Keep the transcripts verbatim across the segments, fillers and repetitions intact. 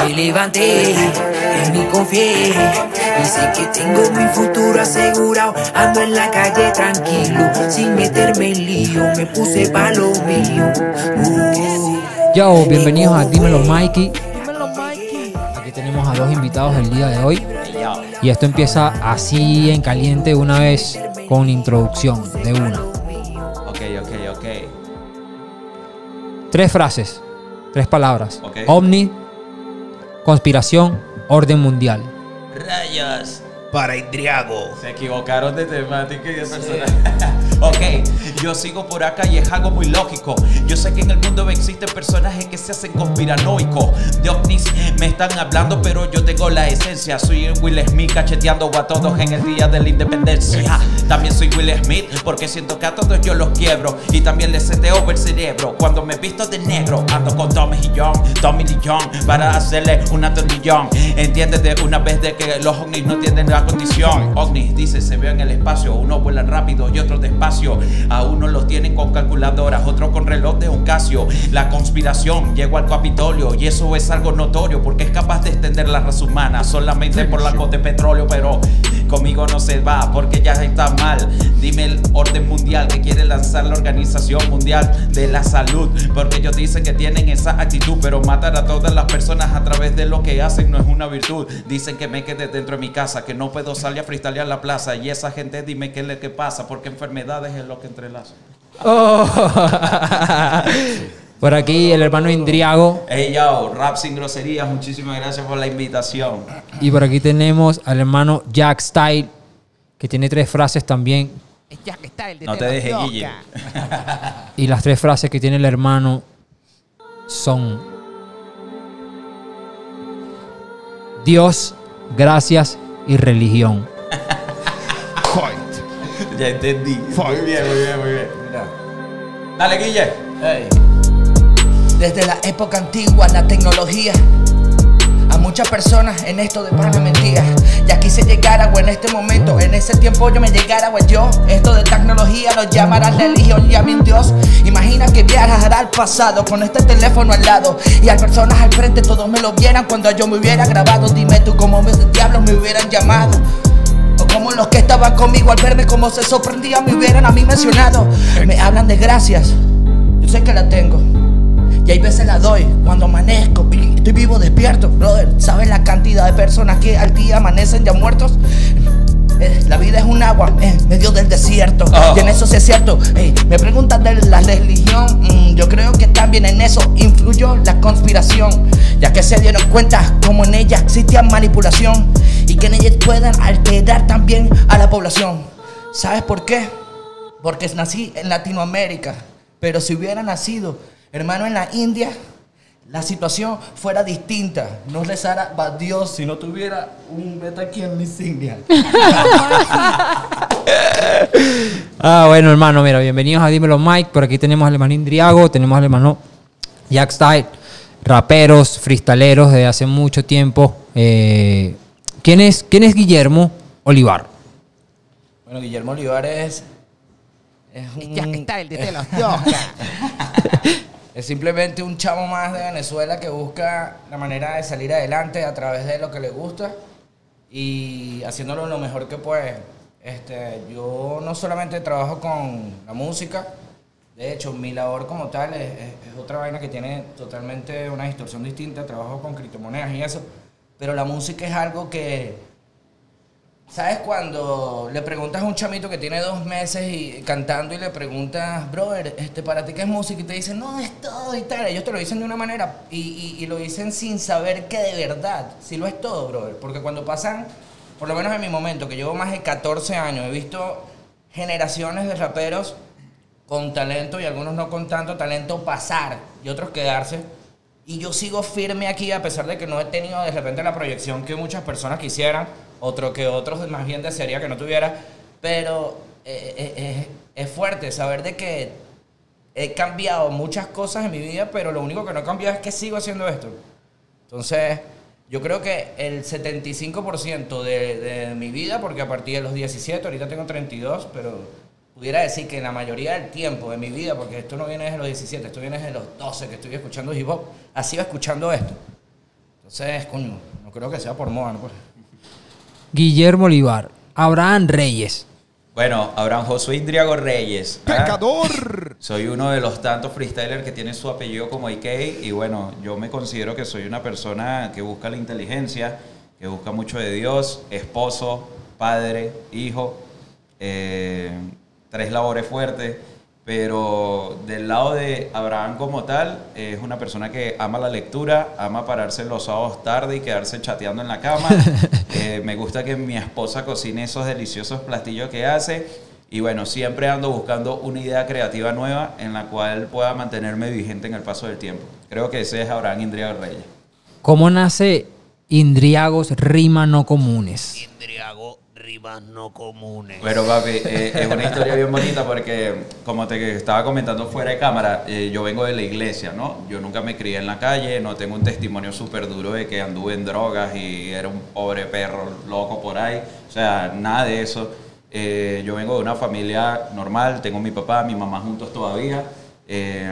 Me levanté, en mí confié, y sé que tengo mi futuro asegurado. Ando en la calle tranquilo, sin meterme en lío, me puse pa' lo mío. Uh, Yo, bienvenidos a Dímelo Mikey. Dímelo Mikey. Aquí tenemos a dos invitados el día de hoy. Y esto empieza así en caliente una vez con introducción de una. Ok, ok, ok. Tres frases, tres palabras. Okay. Ovni, conspiración, orden mundial. Rayos. para Indriago. Se equivocaron de temática y de personaje. Ok, yo sigo por acá y es algo muy lógico. Yo sé que en el mundo existen personajes que se hacen conspiranoicos. De ovnis me están hablando, pero yo tengo la esencia. Soy Will Smith cacheteando a todos en el día de la independencia. También soy Will Smith porque siento que a todos yo los quiebro. Y también les seteo el cerebro cuando me visto de negro. Ando con Tommy y John, Tommy Lee John, para hacerle una tornillón. Entiéndete una vez de que los ovnis no tienen la condición. Ovnis, dice, se ve en el espacio. Unos vuelan rápido y otros despacio. A unos los tienen con calculadoras, otros con reloj de un Casio. La conspiración llegó al Capitolio y eso es algo notorio porque es capaz de extender la raza humana solamente por la cota de petróleo. Pero conmigo no se va porque ya está mal. Dime el orden mundial que quiere lanzar la Organización Mundial de la Salud, porque ellos dicen que tienen esa actitud, pero matar a todas las personas a través de lo que hacen no es una virtud. Dicen que me quede dentro de mi casa, que no puedo salir a freestylear a la plaza, y esa gente dime qué es lo que pasa, porque enfermedades es lo que entrelaza. Oh. Por aquí el hermano Indriago. Hey yo, rap sin groserías, muchísimas gracias por la invitación. Y por aquí tenemos al hermano Jack Style, que tiene tres frases también. Es Jack Style de No te dejes, Guille. Y las tres frases que tiene el hermano son: Dios, gracias y religión. Ya entendí. Muy bien, muy bien, muy bien. Mira. Dale, Guille. Hey. Desde la época antigua, la tecnología a muchas personas en esto de pana mentira. Ya quise llegar a, o en este momento, en ese tiempo yo me llegara, o yo. Esto de tecnología lo llamarán religión, llamen Dios. Imagina que viajara al pasado con este teléfono al lado y hay personas al frente, todos me lo vieran cuando yo me hubiera grabado. Dime tú cómo mis diablos me hubieran llamado, o como los que estaban conmigo al verme como se sorprendían me hubieran a mí mencionado. Me hablan de gracias, yo sé que la tengo y hay veces la doy cuando amanezco y estoy vivo despierto. Brother, ¿sabes la cantidad de personas que al día amanecen ya muertos? Eh, la vida es un agua en medio del desierto. Oh. Y en eso sí es cierto. Hey, me preguntan de la religión. mm, Yo creo que también en eso influyó la conspiración, ya que se dieron cuenta como en ella existía manipulación y que en ella puedan alterar también a la población. ¿Sabes por qué? Porque nací en Latinoamérica, pero si hubiera nacido, hermano, en la India, la situación fuera distinta. No rezara a Dios si no tuviera un beta aquí en mi insignia. Ah, bueno, hermano, mira, bienvenidos a Dímelo Mike. Por aquí tenemos al hermano Indriago, tenemos al hermano Jack Style, raperos, freestaleros desde hace mucho tiempo. Eh, ¿quién es, quién es Guillermo Olivar? Bueno, Guillermo Olivar es... Es un... Jack Style de los dos. Es simplemente un chavo más de Venezuela que busca la manera de salir adelante a través de lo que le gusta y haciéndolo lo mejor que puede. Este, yo no solamente trabajo con la música, de hecho mi labor como tal es, es, es otra vaina que tiene totalmente una distorsión distinta. Trabajo con criptomonedas y eso, pero la música es algo que... ¿Sabes cuando le preguntas a un chamito que tiene dos meses y cantando y le preguntas, brother, este, ¿para ti qué es música? Y te dicen, no, es todo y tal. Ellos te lo dicen de una manera y, y, y lo dicen sin saber que de verdad sí lo es todo, brother. Porque cuando pasan, por lo menos en mi momento, que llevo más de catorce años, he visto generaciones de raperos con talento y algunos no con tanto talento pasar y otros quedarse. Y yo sigo firme aquí a pesar de que no he tenido de repente la proyección que muchas personas quisieran. Otro que otros más bien desearía que no tuviera, pero eh, eh, eh, es fuerte saber de que he cambiado muchas cosas en mi vida, pero lo único que no he cambiado es que sigo haciendo esto. Entonces, yo creo que el setenta y cinco por ciento de, de mi vida, porque a partir de los diecisiete, ahorita tengo treinta y dos, pero pudiera decir que la mayoría del tiempo de mi vida, porque esto no viene desde los diecisiete, esto viene desde los doce que estoy escuchando hip hop, ha sido escuchando esto. Entonces, coño, no creo que sea por moda, ¿no? Pues. Guillermo Olivar. Abraham Reyes. Bueno, Abraham Josué Indriago Reyes. ¿ah? ¡Pecador! Soy uno de los tantos freestylers que tiene su apellido como I K y bueno, yo me considero que soy una persona que busca la inteligencia, que busca mucho de Dios, esposo, padre, hijo, eh, tres labores fuertes, pero del lado de Abraham como tal, eh, es una persona que ama la lectura, ama pararse los sábados tarde y quedarse chateando en la cama. eh, me gusta que mi esposa cocine esos deliciosos platillos que hace. Y bueno, siempre ando buscando una idea creativa nueva en la cual pueda mantenerme vigente en el paso del tiempo. Creo que ese es Abraham Indriago Reyes. ¿Cómo nace Indriagos Rimas No Comunes? Indriago Rimas No Comunes. Pero papi, eh, es una historia bien bonita porque, como te estaba comentando fuera de cámara, eh, yo vengo de la iglesia, ¿no? Yo nunca me crié en la calle, no tengo un testimonio súper duro de que anduve en drogas y era un pobre perro loco por ahí. O sea, nada de eso. Eh, yo vengo de una familia normal, tengo mi papá, mi mamá juntos todavía. Eh,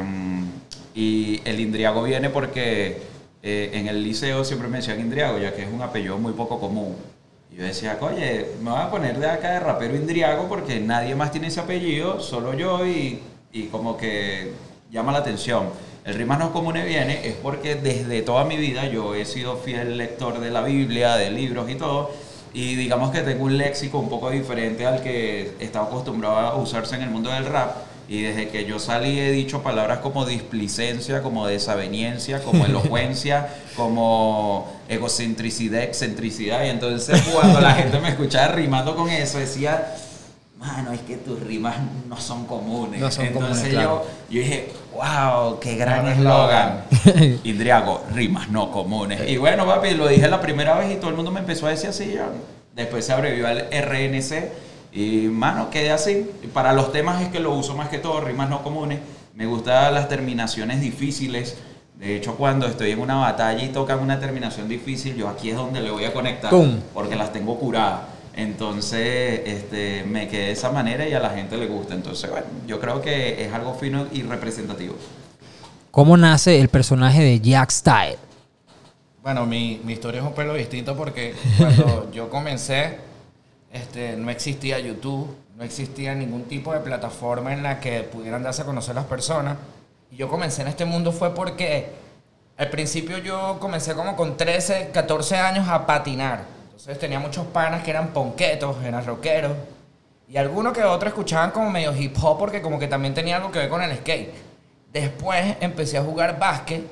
y el Indriago viene porque eh, en el liceo siempre me decían Indriago, ya que es un apellido muy poco común. Y yo decía, oye, me voy a poner de acá de rapero Indriago porque nadie más tiene ese apellido, solo yo, y, y como que llama la atención. El Rimas No Comunes viene es porque desde toda mi vida yo he sido fiel lector de la Biblia, de libros y todo, y digamos que tengo un léxico un poco diferente al que estaba acostumbrado a usarse en el mundo del rap. Y desde que yo salí he dicho palabras como displicencia, como desaveniencia, como elocuencia, como egocentricidad, excentricidad. Y entonces cuando la gente me escuchaba rimando con eso, decía, mano, es que tus rimas no son comunes. No son entonces comunes, yo, claro. yo dije, wow, qué gran Gran eslogan. Indriago, rimas no comunes. Y bueno, papi, lo dije la primera vez y todo el mundo me empezó a decir así. Yo, después se abrevió al R N C. Y, mano, quedé así. Para los temas es que lo uso más que todo, rimas no comunes. Me gustan las terminaciones difíciles. De hecho, cuando estoy en una batalla y tocan una terminación difícil, yo aquí es donde le voy a conectar. ¡Pum! Porque las tengo curadas. Entonces, este, me quedé de esa manera y a la gente le gusta. Entonces, bueno, yo creo que es algo fino y representativo. ¿Cómo nace el personaje de Jack Style? Bueno, mi, mi historia es un pelo distinto porque cuando yo comencé, este, no existía YouTube, no existía ningún tipo de plataforma en la que pudieran darse a conocer las personas. Y yo comencé en este mundo fue porque al principio yo comencé como con trece, catorce años a patinar. Entonces tenía muchos panas que eran ponquetos, eran rockeros. Y algunos que otros escuchaban como medio hip hop porque como que también tenía algo que ver con el skate. Después empecé a jugar básquet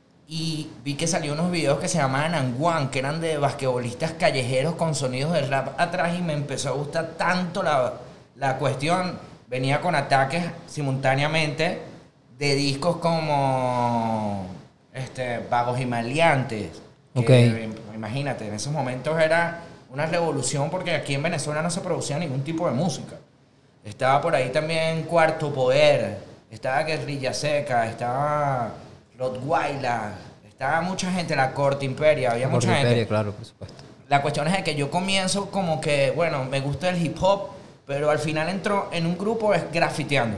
y vi que salió unos videos que se llamaban Anguan, que eran de basquetbolistas callejeros con sonidos de rap atrás y me empezó a gustar tanto la, la cuestión. Venía con ataques simultáneamente de discos como este, Vagos y Maleantes. Que, Ok. imagínate, en esos momentos era una revolución porque aquí en Venezuela no se producía ningún tipo de música. Estaba por ahí también Cuarto Poder, estaba Guerrilla Seca, estaba Rottweiler, estaba mucha gente, la Corte Imperia, había mucha Corte gente. Imperia, claro, por supuesto. La cuestión es de que yo comienzo como que, bueno, me gusta el hip hop, pero al final entro en un grupo es grafiteando.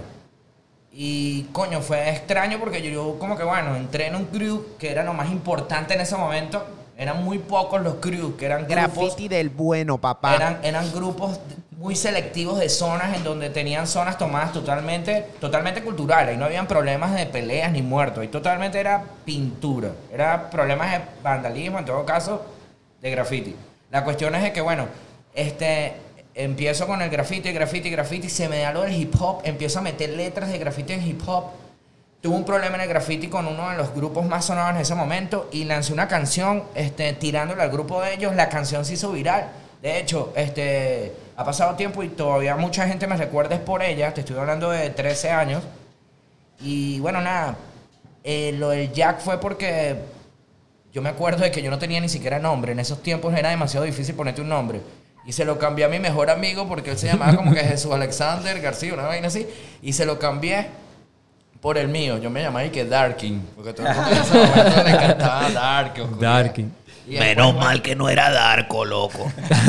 Y coño, fue extraño porque yo, yo como que, bueno, entré en un crew que era lo más importante en ese momento. Eran muy pocos los crews, que eran grupos, Graffiti del bueno, papá. eran, eran grupos muy selectivos de zonas en donde tenían zonas tomadas totalmente, totalmente culturales. Y no habían problemas de peleas ni muertos. Y totalmente era pintura. Era problemas de vandalismo, en todo caso, de graffiti. La cuestión es de que, bueno, este, empiezo con el graffiti, graffiti, graffiti. Se me da lo del hip hop. Empiezo a meter letras de graffiti en hip hop. Tuve un problema en el graffiti con uno de los grupos más sonados en ese momento y lancé una canción este, tirándole al grupo de ellos. La canción se hizo viral. De hecho, este, ha pasado tiempo y todavía mucha gente me recuerda por ella. Te estoy hablando de trece años. Y bueno, nada, eh, lo del Jack fue porque yo me acuerdo de que yo no tenía ni siquiera nombre. En esos tiempos era demasiado difícil ponerte un nombre. Y se lo cambié a mi mejor amigo porque él se llamaba como que Jesús Alexander García, una vaina así. Y se lo cambié por el mío. Yo me llamaba y que Darking. Porque todo el mundo en ese momento le encantaba Dark. Darking. Y después, Menos bueno, mal que no era Darko, loco.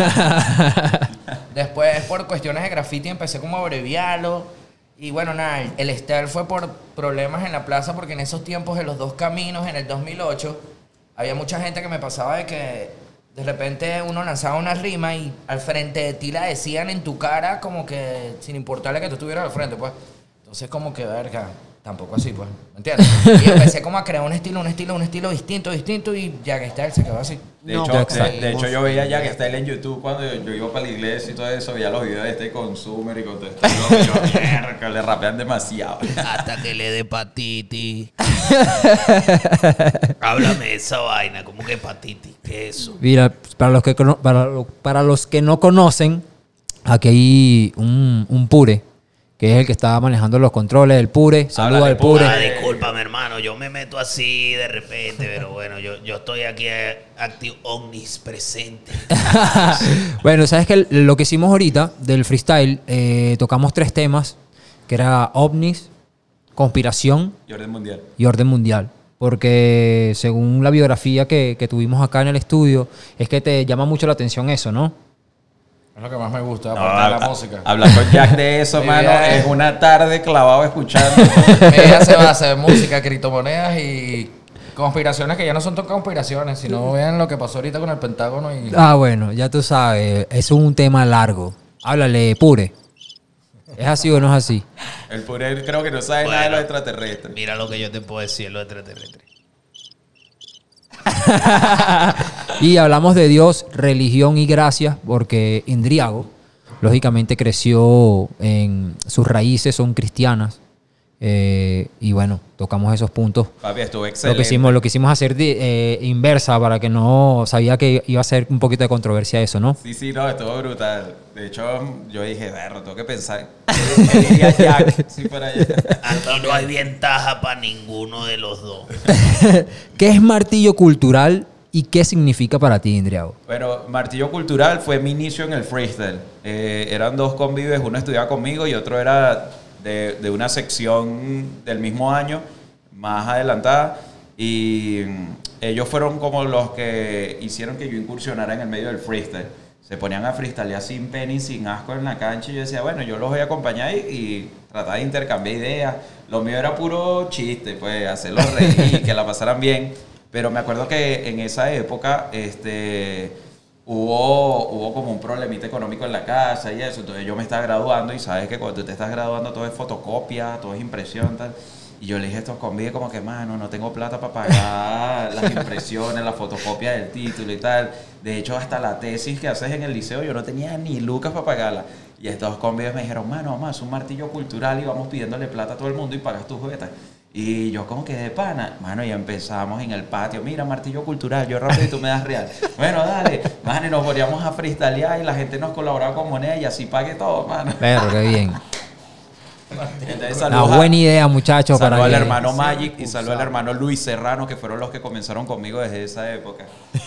Después, por cuestiones de graffiti, empecé como a abreviarlo. Y bueno, nada, el, el style fue por problemas en la plaza porque en esos tiempos de los dos caminos, en el dos mil ocho, había mucha gente que me pasaba de que de repente uno lanzaba una rima y al frente de ti la decían en tu cara como que sin importarle que tú estuvieras al frente, pues. Entonces como que, verga, tampoco así, pues, ¿me entiendes? Y empecé como a crear un estilo, un estilo, un estilo distinto, distinto y Jack Style se quedó así. De, No, hecho, Jack de, Style. de hecho, yo veía a Jack Style en YouTube cuando yo, yo iba para la iglesia y todo eso, veía los videos de este Consumer y con todo esto. Y yo, mierda, le rapean demasiado. Hasta que le dé hepatitis. Háblame de esa vaina, como que hepatitis, ¿qué es eso? Mira, para los que, cono- para, lo- para los que no conocen, aquí hay un, un pure, que es el que está manejando los controles del pure. Saluda Háblale, al pure. Ah, discúlpame, hermano, yo me meto así de repente, pero bueno, yo, yo estoy aquí eh, activo, omnispresente. Bueno, sabes que lo que hicimos ahorita del freestyle, eh, tocamos tres temas, que era ovnis, conspiración Y orden mundial. y orden mundial. Porque según la biografía que, que tuvimos acá en el estudio, es que te llama mucho la atención eso, ¿no? Es lo que más me gusta, No, aparte de la a- música. Hablar con Jack de eso, Mi mano, vida es es- una tarde clavado escuchando. Mi vida se basa en música, criptomonedas y conspiraciones que ya no son tan conspiraciones, sino vean lo que pasó ahorita con el Pentágono y... Ah, bueno, ya tú sabes, es un tema largo. Háblale, pure. ¿Es así o no es así? El puré creo que no sabe nada de Bueno. los extraterrestres. Mira lo que yo te puedo decir, lo extraterrestre. Y hablamos de Dios, religión y gracia, porque Indriago, lógicamente, creció en sus raíces, son cristianas. Eh, y bueno, tocamos esos puntos. Papi, estuvo Lo excelente. que hicimos, lo que hicimos hacer de- eh, inversa para que no sabía que iba a ser un poquito de controversia eso, ¿no? Sí, sí, no, estuvo brutal. De hecho, yo dije, berro, tengo que pensar. ¿Qué diría Jack si fuera allá? Aquí no hay ventaja para ninguno de los dos. ¿Qué es martillo cultural y qué significa para ti, Indriago? Bueno, Martillo Cultural fue mi inicio en el freestyle. Eh, eran dos convives, uno estudiaba conmigo y otro era de, de una sección del mismo año, más adelantada. Y mm, ellos fueron como los que hicieron que yo incursionara en el medio del freestyle. Se ponían a freestylear sin pena y sin asco en la cancha y yo decía, bueno, yo los voy a acompañar y, y tratar de intercambiar ideas. Lo mío era puro chiste, pues hacerlos reír, que la pasaran bien. Pero me acuerdo que en esa época este, hubo, hubo como un problemita económico en la casa y eso. Entonces yo me estaba graduando y sabes que cuando tú te estás graduando todo es fotocopia, todo es impresión, tal. Y yo le dije a estos convives como que, mano, no tengo plata para pagar las impresiones, la fotocopia del título y tal. De hecho, hasta la tesis que haces en el liceo yo no tenía ni lucas para pagarla. Y estos convives me dijeron, mano, vamos a hacer un martillo cultural y vamos pidiéndole plata a todo el mundo y pagas tus juguetas. Y yo como que de pana, mano, y empezamos en el patio, mira, martillo cultural, yo rápido y tú me das real. Bueno, dale, mano, y nos poníamos a freestylear y la gente nos colaboraba con moneda y así pague todo, mano. Pero qué bien. Entonces, Una saludos a- buena idea, muchachos. Saludo para al que- hermano Magic y saludo al hermano Luis Serrano, que fueron los que comenzaron conmigo desde esa época.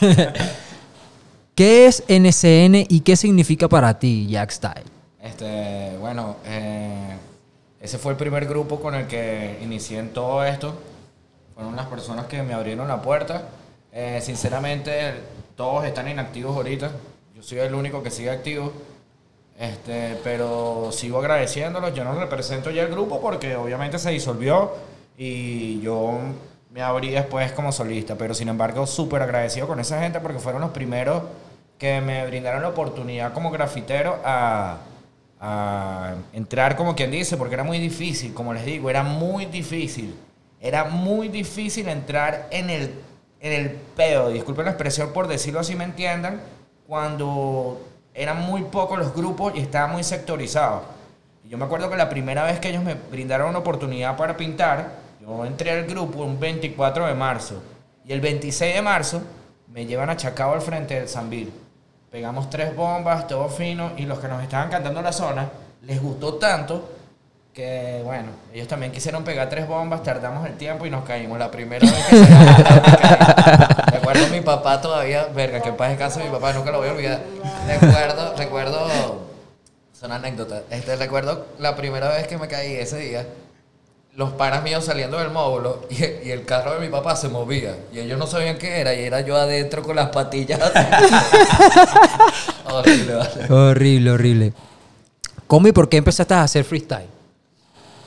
¿Qué es N C N y qué significa para ti, Jack Style? Este, bueno, eh, ese fue el primer grupo con el que inicié en todo esto. Fueron las personas que me abrieron la puerta. Eh, sinceramente, todos están inactivos ahorita. Yo soy el único que sigue activo. Este, pero sigo agradeciéndolos. Yo no represento ya el grupo porque obviamente se disolvió y yo me abrí después como solista. Pero sin embargo, súper agradecido con esa gente porque fueron los primeros que me brindaron la oportunidad como grafitero a, a entrar como quien dice, porque era muy difícil, como les digo, era muy difícil. Era muy difícil entrar en el, en el pedo, disculpen la expresión por decirlo así, me entiendan, cuando eran muy pocos los grupos y estaba muy sectorizado. Y yo me acuerdo que la primera vez que ellos me brindaron una oportunidad para pintar, yo entré al grupo un veinticuatro de marzo y el veintiséis de marzo me llevan a Chacao al frente del Sambil. Pegamos tres bombas, todo fino, y los que nos estaban cantando la zona les gustó tanto que, bueno, ellos también quisieron pegar tres bombas, tardamos el tiempo y nos caímos. La primera vez que se nos caímos. Recuerdo a mi papá todavía, verga, que en paz descanse mi papá, nunca lo voy a olvidar. Recuerdo, recuerdo, son anécdotas, este, recuerdo la primera vez que me caí ese día, los panas míos saliendo del módulo y, y el carro de mi papá se movía y ellos no sabían qué era y era yo adentro con las patillas. Horrible, vale. Horrible, horrible. ¿Cómo y por qué empezaste a hacer freestyle?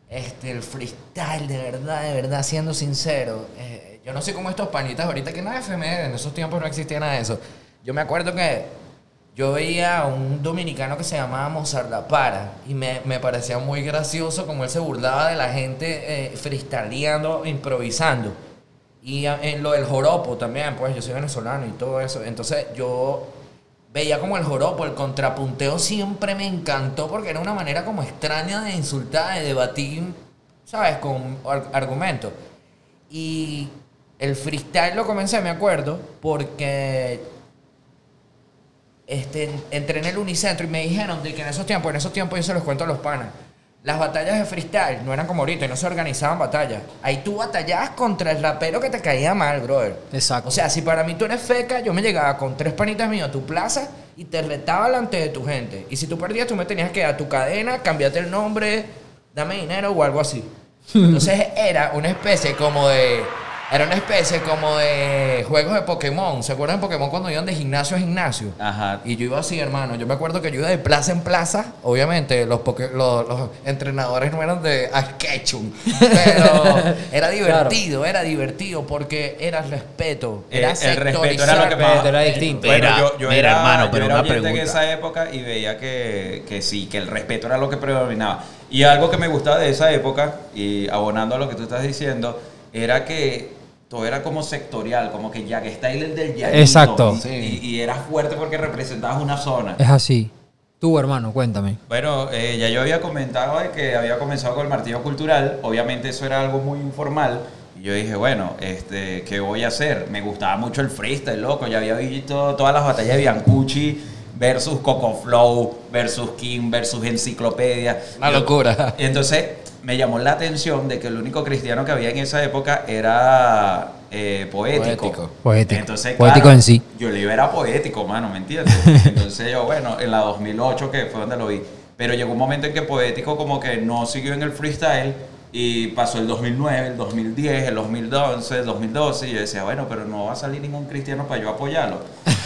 Este, el freestyle, de verdad, de verdad, siendo sincero. Eh, yo no sé cómo estos panitas ahorita, que nada de F M R, en esos tiempos no existía nada de eso. Yo me acuerdo que yo veía a un dominicano que se llamaba Mozart La Para y me, me parecía muy gracioso como él se burlaba de la gente eh, freestyleando, improvisando. Y a- en lo del joropo también, pues yo soy venezolano y todo eso. Entonces yo veía como el joropo, el contrapunteo siempre me encantó porque era una manera como extraña de insultar, de debatir, ¿sabes? Con ar- argumentos. Y el freestyle lo comencé, me acuerdo, porque este, entré en el Unicentro y me dijeron de que en esos tiempos, en esos tiempos yo se los cuento a los panas, las batallas de freestyle no eran como ahorita y no se organizaban batallas. Ahí tú batallabas contra el rapero que te caía mal, brother. Exacto. O sea, si para mí tú eres feca, yo me llegaba con tres panitas míos a tu plaza y te retaba delante de tu gente. Y si tú perdías, tú me tenías que dar tu cadena, cambiarte el nombre, dame dinero o algo así. Entonces era una especie como de... Era una especie como de juegos de Pokémon. ¿Se acuerdan de Pokémon cuando iban de gimnasio a gimnasio? Ajá. Y yo iba así, hermano. Yo me acuerdo que yo iba de plaza en plaza. Obviamente, los, poke- los, los entrenadores no eran de Ash Ketchum. Pero era divertido, era divertido porque era respeto. Era Eh, el respeto era lo que sectorizar. más- era distinto. Bueno, Mira, yo, yo mira, era, hermano, yo pero era una oyente en pregunta. esa época y veía que, que sí, que el respeto era lo que predominaba. Y algo que me gustaba de esa época, y abonando a lo que tú estás diciendo, era que todo era como sectorial, como que Jack Style el del llanito. Exacto. Y, y, y era fuerte porque representabas una zona. Es así. Tú, hermano, cuéntame. Bueno, eh, ya yo había comentado de que había comenzado con el martillo cultural. Obviamente eso era algo muy informal. Y yo dije, bueno, este, ¿qué voy a hacer? Me gustaba mucho el freestyle, loco. Ya había visto todas las batallas de Biancucci versus Coco Flow, versus King, versus Enciclopedia. Una Yo- locura. Entonces me llamó la atención de que el único cristiano que había en esa época era eh, poético. Poético. Poético. Entonces, Poético claro, en sí. yo le iba era poético, mano, ¿me entiendes? Entonces yo, bueno, en la dos mil ocho que fue donde lo vi. Pero llegó un momento en que poético como que no siguió en el freestyle y pasó el dos mil nueve, el dos mil diez, el dos mil once, el dos mil doce y yo decía, bueno, pero no va a salir ningún cristiano para yo apoyarlo.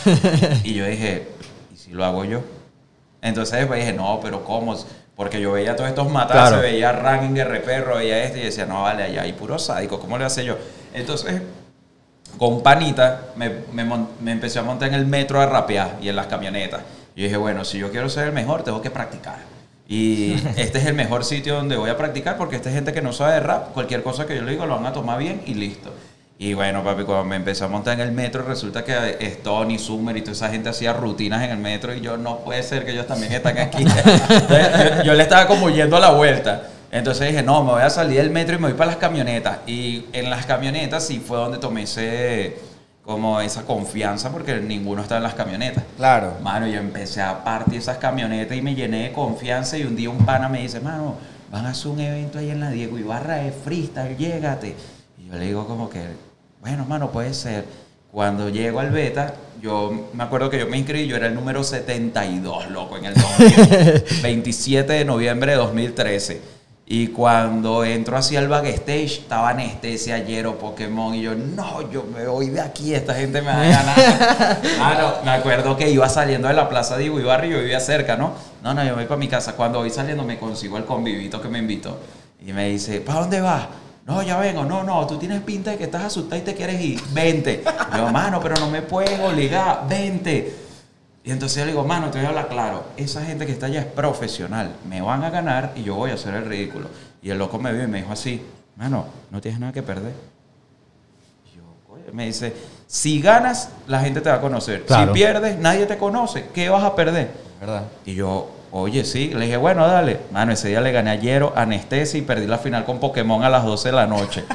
Y yo dije, ¿y si lo hago yo? Entonces después dije, no, pero ¿cómo? Porque yo veía todos estos matas, Claro. veía Ranking de Perro, veía este y decía, no, vale, allá hay puro sádico, ¿cómo le hace yo? Entonces, con panita, me, me, mon- me empecé a montar en el metro a rapear y en las camionetas. Y dije, bueno, si yo quiero ser el mejor, tengo que practicar. Y este es el mejor sitio donde voy a practicar porque esta gente que no sabe de rap, cualquier cosa que yo le digo lo van a tomar bien y listo. Y bueno, papi, cuando me empecé a montar en el metro, resulta que Stone y Summer y toda esa gente hacía rutinas en el metro y yo, no puede ser que ellos también están aquí. Entonces, yo, yo le estaba como yendo a la vuelta. Entonces dije, no, me voy a salir del metro y me voy para las camionetas. Y en las camionetas sí fue donde tomé ese, como esa confianza porque ninguno estaba en las camionetas. Claro. Mano, yo empecé a partir esas camionetas y me llené de confianza y un día un pana me dice, mano, van a hacer un evento ahí en la Diego Ibarra de freestyle, llégate. Y yo le digo como que, bueno, mano, puede ser. Cuando llego al beta, yo me acuerdo que yo me inscribí, yo era el número setenta y dos, loco, en el dos mil, veintisiete de noviembre de dos mil trece. Y cuando entro hacia el backstage, estaba Anestesia, Yero, Pokémon, y yo, no, yo me voy de aquí, esta gente me va a ganar. Mano, me acuerdo que iba saliendo de la plaza de Ibarra y yo vivía cerca, ¿no? No, no, yo voy para mi casa. Cuando voy saliendo me consigo el convivito que me invitó. Y me dice, ¿para dónde vas? No, ya vengo. No, no, tú tienes pinta de que estás asustado y te quieres ir. Vente. Yo, mano, pero no me pueden obligar. Vente. Y entonces yo le digo, mano, te voy a hablar claro. Esa gente que está allá es profesional. Me van a ganar y yo voy a hacer el ridículo. Y el loco me vio y me dijo así, mano, no tienes nada que perder. Y yo, oye, me dice, si ganas, la gente te va a conocer. Claro. Si pierdes, nadie te conoce. ¿Qué vas a perder? ¿Verdad? Y yo, oye, sí. Le dije, bueno, dale. Mano, ese día le gané a Yero, Anestesia y perdí la final con Pokémon a las doce de la noche.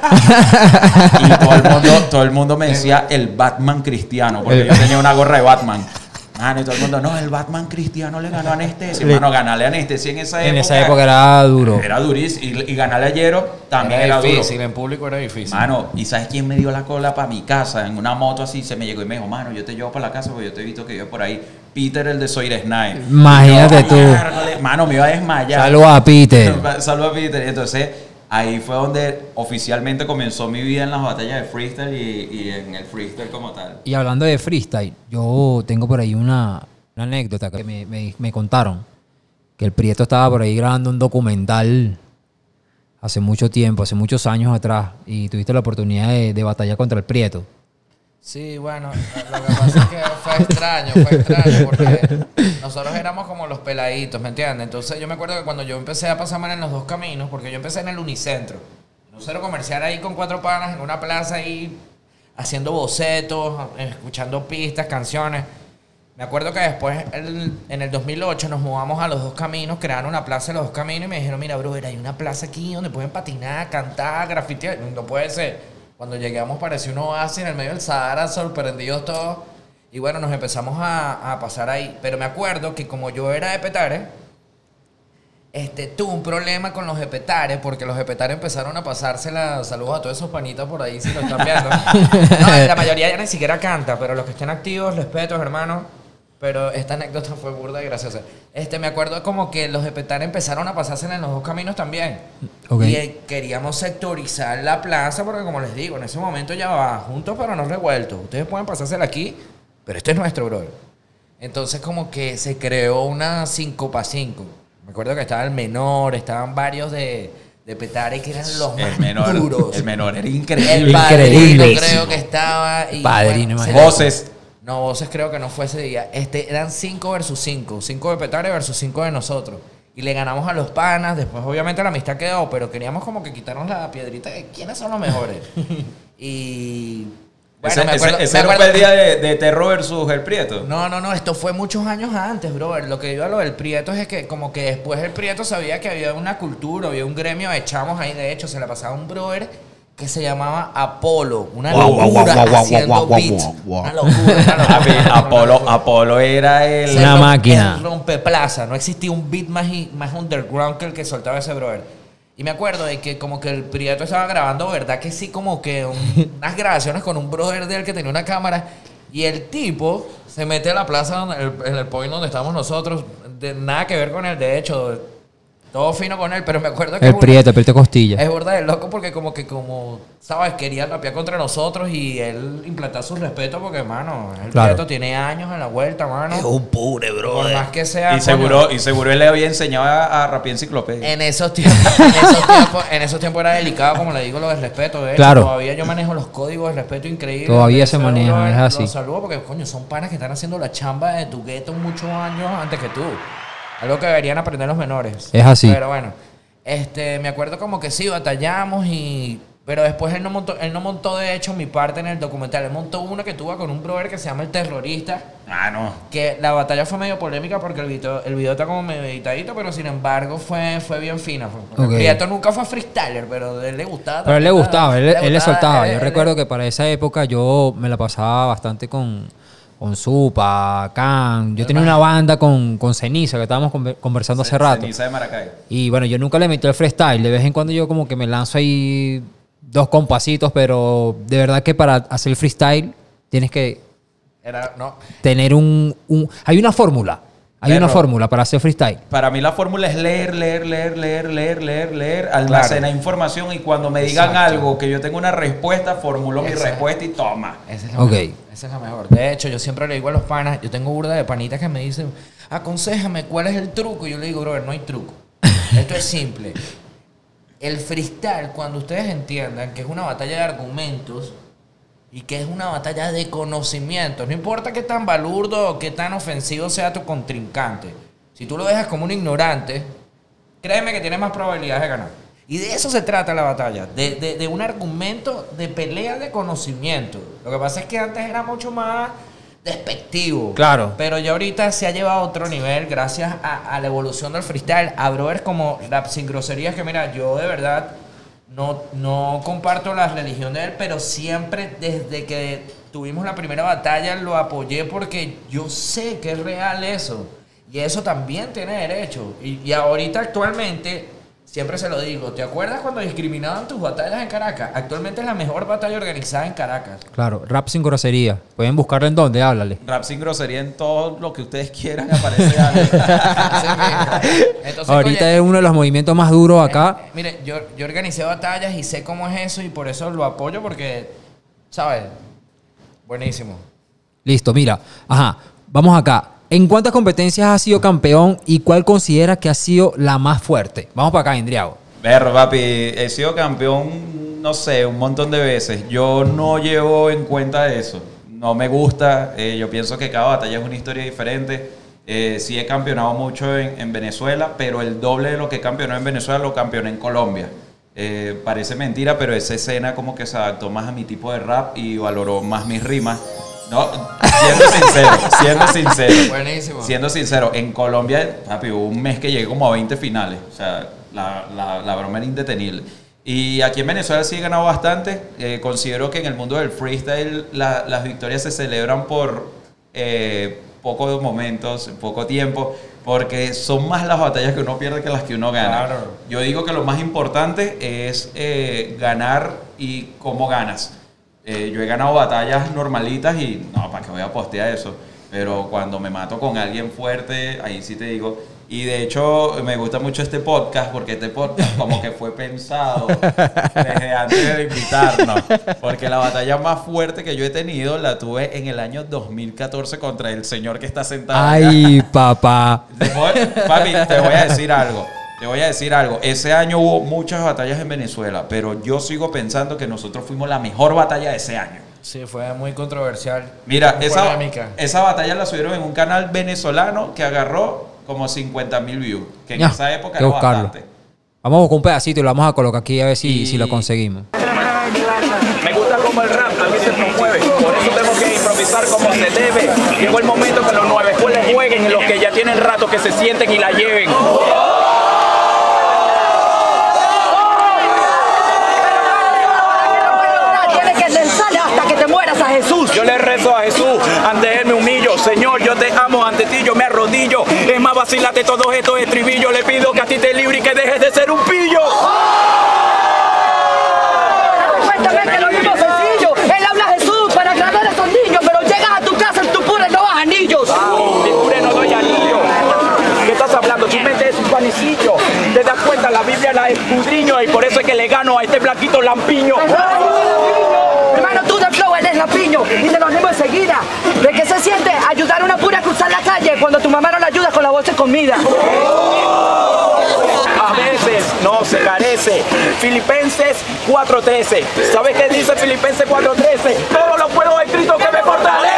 Y todo el mundo, todo el mundo me decía el Batman cristiano, porque yo tenía una gorra de Batman. Mano, y todo el mundo, no, el Batman cristiano le ganó a Anestesia. Le- Mano, ganarle a Anestesia en esa época. En esa época era duro. Era durísimo. Y, y ganarle a Yero también era, Era difícil, duro. en público era difícil. Mano, ¿y sabes quién me dio la cola para mi casa? En una moto así se me llegó y me dijo, mano, yo te llevo para la casa porque yo te he visto que yo por ahí. Peter, el de Soir Snipe. Imagínate Y yo, tú. "Miércoles". Mano, me iba a desmayar. Saludos a Peter. Saludos a Peter. Y entonces, ahí fue donde oficialmente comenzó mi vida en las batallas de freestyle y, y en el freestyle como tal. Y hablando de freestyle, yo tengo por ahí una, una anécdota que me, me- me contaron. Que el Prieto estaba por ahí grabando un documental hace mucho tiempo, hace muchos años atrás, y tuviste la oportunidad de, de batallar contra el Prieto. Sí, bueno, lo que pasa es que fue extraño, fue extraño, porque nosotros éramos como los peladitos, ¿me entiendes? Entonces yo me acuerdo que cuando yo empecé a pasarme en los dos caminos, porque yo empecé en el Unicentro, en un centro comercial ahí con cuatro panas, en una plaza ahí, haciendo bocetos, escuchando pistas, canciones. Me acuerdo que después, el, en el dos mil ocho, nos mudamos a los dos caminos, crearon una plaza de los dos caminos y me dijeron, mira, brother, hay una plaza aquí donde pueden patinar, cantar, grafitear. No puede ser. Cuando llegamos parecía un oasis en el medio del Sahara, sorprendidos todos. Y bueno, nos empezamos a, a pasar ahí. Pero me acuerdo que como yo era de Petare, este, tuve un problema con los de Petare, porque los de Petare empezaron a pasársela. Saludos a todos esos panitas por ahí, si lo están viendo. No, la mayoría ya ni siquiera canta, pero los que estén activos, respetos, hermanos. Pero esta anécdota fue burda y graciosa. Este, me acuerdo como que los de Petare empezaron a pasársela en los dos caminos también. Okay. Y eh, queríamos sectorizar la plaza porque, como les digo, en ese momento ya va juntos pero no revueltos. Ustedes pueden pasársela aquí, pero este es nuestro, brother. Entonces como que se creó una cinco para cinco. Me acuerdo que estaba el menor, estaban varios de, de Petare que eran los El más menor, duros. el menor era El increíble. padrino Increíble. creo que estaba. Y, Padrino, se- imagínate. Voces. No, voces creo que no fue ese día. Este, eran cinco versus cinco. Cinco de Petare versus cinco de nosotros. Y le ganamos a los panas. Después, obviamente, la amistad quedó. Pero queríamos como que quitarnos la piedrita de quiénes son los mejores. Y... Bueno, ese me ese- acuerdo- ese me no fue acuerdo- el día de, de Terro versus el Prieto. No, no, no. Esto fue muchos años antes, brother. Lo que iba a lo del Prieto es que como que después el Prieto sabía que había una cultura, había un gremio de chamos ahí. De hecho, se le pasaba un brother que se llamaba Apolo. Una Guau, guau, locura guau, guau, haciendo guau, guau, beats. guau, guau. Una locura, una locura. Papi, una Apolo, locura. Apolo era el... Una El- máquina. El rompeplaza. No existía un beat más, i- más underground que el que soltaba ese brother. Y me acuerdo de que como que el Prieto estaba grabando, ¿verdad? Que sí, como que un- unas grabaciones con un brother de él que tenía una cámara. Y el tipo se mete a la plaza, donde- el- en el point donde estamos nosotros. De, nada que ver con él, de hecho. Todo fino con él, pero me acuerdo que... El es burda- Prieto, el Prieto Costilla. Es verdad, es loco porque como que como, ¿sabes? Quería rapear contra nosotros y él implantar su respeto porque, mano, el Claro. Prieto tiene años en la vuelta, mano. Es un pure, Por brother. más que sea... Y seguro, y seguro él le había enseñado a, a rapear enciclopedia. En esos tiempos, en esos tiempos, en esos tiempos era delicado, como le digo, lo del respeto. De hecho, Claro. todavía yo manejo los códigos de respeto increíbles. Todavía se Eso, maneja, brother, es así. Los saludo porque, coño, son panas que están haciendo la chamba de tu gueto muchos años antes que tú. Algo que deberían aprender los menores. Es así. Pero bueno, este, me acuerdo como que sí, batallamos y... Pero después él no montó, él no montó de hecho mi parte en el documental. Él montó uno que tuvo con un brother que se llama El Terrorista. Ah, no. Que la batalla fue medio polémica porque el video, el video está como medio editadito, pero sin embargo fue, fue bien fina. Fue- Ok. El Prieto nunca fue freestyler, pero a él le gustaba. Pero a él le gustaba, él, él le soltaba. él- Yo él- recuerdo que para esa época yo me la pasaba bastante con, con Supa, Can. Yo tenía una banda con, con Ceniza que estábamos conver- conversando hace rato. Ceniza de Maracay. Y bueno, yo nunca le metí el freestyle. De vez en cuando yo como que me lanzo ahí dos compasitos, pero de verdad que para hacer el freestyle tienes que Era, no, tener un... un- hay una fórmula. Hay Perro. una fórmula para hacer freestyle. Para mí la fórmula es leer, leer, leer, leer, leer, leer, leer, almacenar información y cuando me digan Exacto. algo que yo tengo una respuesta, formulo mi Esa. respuesta y toma. esa es la Ok. mejor. Esa es la mejor. De hecho, yo siempre le digo a los panas, yo tengo burda de panitas que me dicen, aconséjame cuál es el truco. Y yo le digo, brother, no hay truco. Esto es simple. El freestyle, cuando ustedes entiendan que es una batalla de argumentos y que es una batalla de conocimientos, no importa qué tan balurdo o qué tan ofensivo sea tu contrincante, si tú lo dejas como un ignorante, créeme que tienes más probabilidades de ganar. Y de eso se trata la batalla, de, de, de un argumento de pelea de conocimiento. Lo que pasa es que antes era mucho más despectivo. Claro. Pero ya ahorita se ha llevado a otro nivel gracias a, a la evolución del freestyle, a brothers como Rap Sin Groserías, que mira, yo de verdad no, no comparto la religión de él, pero siempre desde que tuvimos la primera batalla lo apoyé porque yo sé que es real eso. Y eso también tiene derecho. Y, y ahorita actualmente, siempre se lo digo, ¿te acuerdas cuando discriminaban tus batallas en Caracas? Actualmente es la mejor batalla organizada en Caracas. Claro, rap sin grosería. Pueden buscarlo en donde, háblale. Rap sin grosería en todo lo que ustedes quieran aparece algo. Así mismo. Entonces, Ahorita oye, es uno de los movimientos más duros acá. Eh, mire, yo, yo organicé batallas y sé cómo es eso y por eso lo apoyo porque, ¿sabes? Buenísimo. Listo, mira. Ajá, vamos acá. ¿En cuántas competencias has sido campeón y cuál consideras que ha sido la más fuerte? Vamos para acá, Indriago. Ver, papi, he sido campeón, no sé, un montón de veces. Yo no llevo en cuenta eso. No me gusta. Eh, yo pienso que cada batalla es una historia diferente. Eh, sí he campeonado mucho en, en Venezuela, pero el doble de lo que campeonó en Venezuela lo campeoné en Colombia. Eh, parece mentira, pero esa escena como que se adaptó más a mi tipo de rap y valoró más mis rimas. No, siendo sincero, siendo sincero. Buenísimo. Siendo sincero, en Colombia, papi, hubo un mes que llegué como a veinte finales. O sea, la, la, la broma era indetenible. Y aquí en Venezuela sí he ganado bastante. Eh, considero que en el mundo del freestyle la, las victorias se celebran por eh, pocos momentos, poco tiempo, porque son más las batallas que uno pierde que las que uno gana. Claro. Yo digo que lo más importante es eh, ganar y cómo ganas. Eh, yo he ganado batallas normalitas y no, ¿para qué voy a postear eso? Pero cuando me mato con alguien fuerte, ahí sí te digo. Y de hecho, me gusta mucho este podcast porque este podcast como que fue pensado desde antes de invitarnos. Porque la batalla más fuerte que yo he tenido la tuve en el año dos mil catorce contra el señor que está sentado acá. Ay, papá. Papi, te voy a decir algo. Te voy a decir algo. Ese año hubo muchas batallas en Venezuela, pero yo sigo pensando que nosotros fuimos la mejor batalla de ese año. Sí, fue muy controversial. Mira, Muy esa, polémica. esa batalla la subieron en un canal venezolano que agarró como cincuenta mil views, que en Ya, esa época hay que era buscarlo. bastante. Vamos a buscar un pedacito y lo vamos a colocar aquí a ver si, Y- si lo conseguimos. Me gusta como el rap a mí se promueve, por eso tengo que improvisar como se debe. Llegó el momento que los nueve escuelas jueguen y los que ya tienen rato que se sienten y la lleven. Tienes que rezarle hasta que te mueras a Jesús. Yo le rezo a Jesús, ante él me humillo. Señor, yo te amo, ante ti yo me arrodillo. Es más, vacílate todos estos estribillos. Le pido que a ti te libre y que dejes de ser un pillo. Cuéntame que lo mismo sencillo. Él habla a Jesús para agradar a esos niños, pero llegas a tu casa en tu pura y no vas anillos. Mi pure no doy anillo. ¿Qué estás hablando? Tu mente es un panecillo. Te das cuenta, la Biblia la escudriño y por eso es que le gano a este blanquito lampiño. Hermano, tú de flow eres lampiño y te lo animo enseguida. ¿De qué se siente ayudar a una pura a cruzar la calle cuando tu mamá no la ayuda con la bolsa de comida? A veces no se carece. Filipenses cuatro trece. ¿Sabes qué dice Filipenses cuatro trece? Todo lo puedo escrito que me fortalece.